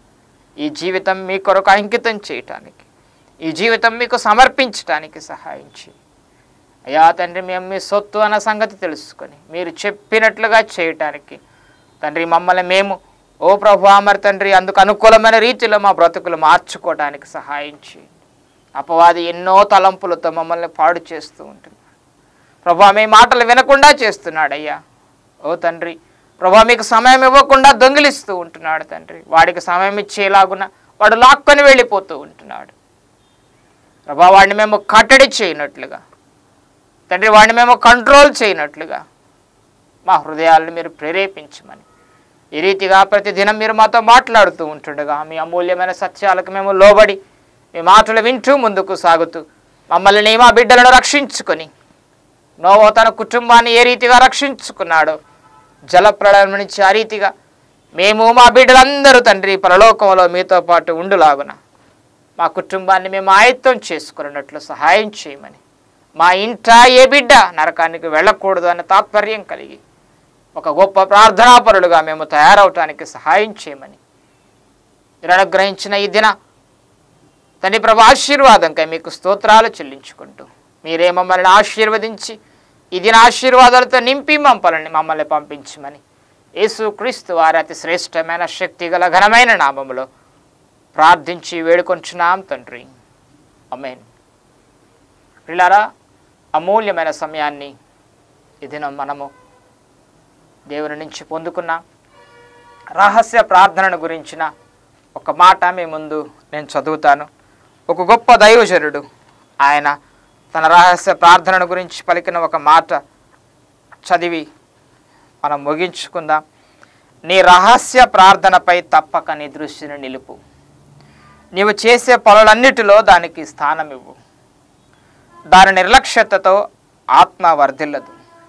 ఈ జీవితం మీ కొరకు అంకితం చేయటానికి, ఈ జీవితం మీకు సమర్పించడానికి సహాయం చేయండి అయ్యా తండ్రి. మేము మీ సొత్తు అన్న సంగతి తెలుసుకొని మీరు చెప్పినట్లుగా చేయటానికి తండ్రి మమ్మల్ని మేము ఓ ప్రభు మరి తండ్రి అందుకు అనుకూలమైన రీతిలో మా బ్రతుకులు మార్చుకోవడానికి సహాయం చేయండి. అపవాది ఎన్నో తలంపులతో మమ్మల్ని పాడు చేస్తూ ఉంటున్నాడు ప్రభు. మీ మాటలు వినకుండా చేస్తున్నాడు అయ్యా. ఓ తండ్రి ప్రభు మీకు సమయం ఇవ్వకుండా దొంగిలిస్తూ ఉంటున్నాడు తండ్రి. వాడికి సమయం ఇచ్చేలాగున వాడు లాక్కొని వెళ్ళిపోతూ ఉంటున్నాడు ప్రభా. వాడిని మేము కట్టడి చేయనట్లుగా తండ్రి, వాడిని మేము కంట్రోల్ చేయనట్లుగా మా హృదయాలను మీరు ప్రేరేపించమని ఈ రీతిగా ప్రతిదినం మీరు మాతో మాట్లాడుతూ ఉంటుండగా మీ అమూల్యమైన సత్యాలకు మేము లోబడి మీ మాటలు వింటూ ముందుకు సాగుతూ మమ్మల్ని మా బిడ్డలను రక్షించుకొని నోవో తన కుటుంబాన్ని ఏ రీతిగా రక్షించుకున్నాడో జలప్రళయం నుంచి ఆ రీతిగా మేము మా బిడ్డలందరూ తండ్రి పరలోకంలో మీతో పాటు ఉండులాగున మా కుటుంబాన్ని మేము ఆయత్తం చేసుకున్నట్లు సహాయం చేయమని, మా ఇంట ఏ బిడ్డ నరకానికి వెళ్ళకూడదు అనే తాత్పర్యం కలిగి ఒక గొప్ప ప్రార్థనాపరులుగా మేము తయారవటానికి సహాయం చేయమని మీరు అనుగ్రహించిన ఈ దిన తండ్రి ప్రభు ఆశీర్వాదంకై మీకు స్తోత్రాలు చెల్లించుకుంటూ మీరే మమ్మల్ని ఆశీర్వదించి ఈ దిన ఆశీర్వాదాలతో నింపి మమ్మల్ని మమ్మల్ని పంపించమని యేసు క్రీస్తు వారి అతి శ్రేష్టమైన శక్తి గల ఘనమైన నామములో ప్రార్థించి వేడుకొంచున్నాం తండ్రి, ఆమేన్. ప్రియులారా, అమూల్యమైన సమయాన్ని ఈ దినం మనము దేవుని నుంచి పొందుకున్నాం. రహస్య ప్రార్థనను గురించిన ఒక మాట మీ ముందు నేను చదువుతాను. ఒక గొప్ప దైవజనుడు ఆయన తన రహస్య ప్రార్థనను గురించి పలికిన ఒక మాట చదివి మనం ముగించుకుందాం. నీ రహస్య ప్రార్థనపై తప్పక నీ దృష్టిని నిలుపు. నీవు చేసే పనులన్నిటిలో దానికి స్థానం ఇవ్వు. దాని నిర్లక్ష్యతతో ఆత్మ వర్ధిల్లదు.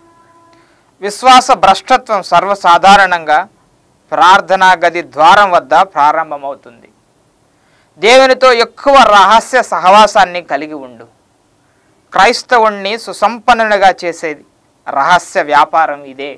విశ్వాస భ్రష్టత్వం సర్వసాధారణంగా ప్రార్థనా గది ద్వారం వద్ద ప్రారంభమవుతుంది. దేవునితో ఎక్కువ రహస్య సహవాసాన్ని కలిగి ఉండు. క్రైస్తవుణ్ణి సుసంపన్నునిగా చేసేది రహస్య వ్యాపారం ఇదే.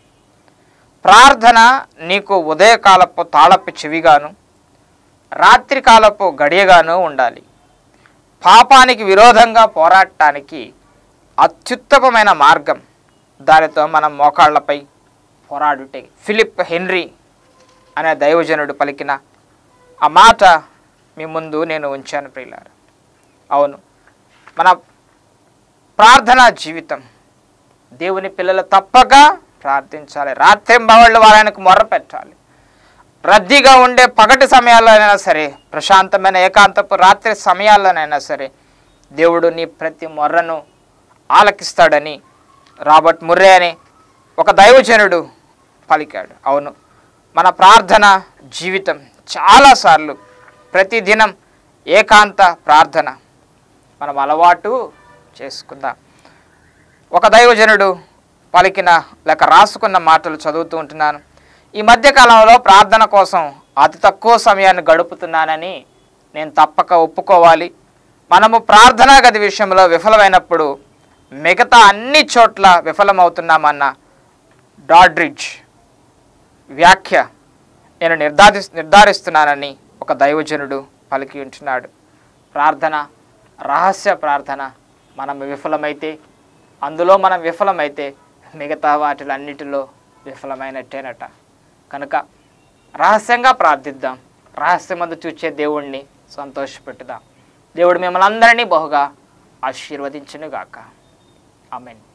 ప్రార్థన నీకు ఉదయకాలపు తాళపు చెవిగాను రాత్రికాలపు గడియగాను ఉండాలి. పాపానికి విరోధంగా పోరాడటానికి అత్యుత్తమమైన మార్గం దానితో మనం మోకాళ్లపై పోరాడుటే. ఫిలిప్ హెన్రీ అనే దైవజనుడు పలికిన ఆ మాట మీ ముందు నేను ఉంచాను ప్రియులారా. అవును, మన ప్రార్థనా జీవితం దేవుని పిల్లలు తప్పక ప్రార్థించాలి. రాత్రింబవళ్ళు వారానికి మొర్ర పెట్టాలి. రద్దీగా ఉండే పగటి సమయాల్లోనైనా సరే, ప్రశాంతమైన ఏకాంతపు రాత్రి సమయాల్లోనైనా సరే దేవుడు నీ ప్రతి మొర్రను ఆలకిస్తాడని రాబర్ట్ ముర్రే అనే ఒక దైవజనుడు పలికాడు. అవును, మన ప్రార్థన జీవితం చాలాసార్లు ప్రతిదినం ఏకాంత ప్రార్థన మనం అలవాటు చేసుకుందాం. ఒక దైవజనుడు పలికిన లేక రాసుకున్న మాటలు చదువుతూ ఉంటున్నాను. ఈ మధ్యకాలంలో ప్రార్థన కోసం అతి తక్కువ సమయాన్ని గడుపుతున్నానని నేను తప్పక ఒప్పుకోవాలి. మనము ప్రార్థనా గది విషయంలో విఫలమైనప్పుడు మిగతా అన్ని చోట్ల విఫలమవుతున్నామన్న డాడ్రిడ్జ్ వ్యాఖ్య నేను నిర్ధారి నిర్ధారిస్తున్నానని ఒక దైవజనుడు పలికి ఉంటున్నాడు. ప్రార్థన, రహస్య ప్రార్థన మనం విఫలమైతే, అందులో మనం విఫలమైతే మిగతా వాటిలన్నిటిలో విఫలమైనట్టేనట. కనుక రహస్యంగా ప్రార్థిద్దాం. రహస్యమందు చూచే దేవుణ్ణి సంతోషపెట్టుదాం. దేవుడు మిమ్మల్ని అందరినీ బహుగా ఆశీర్వదించునుగాక. ఆమేన్.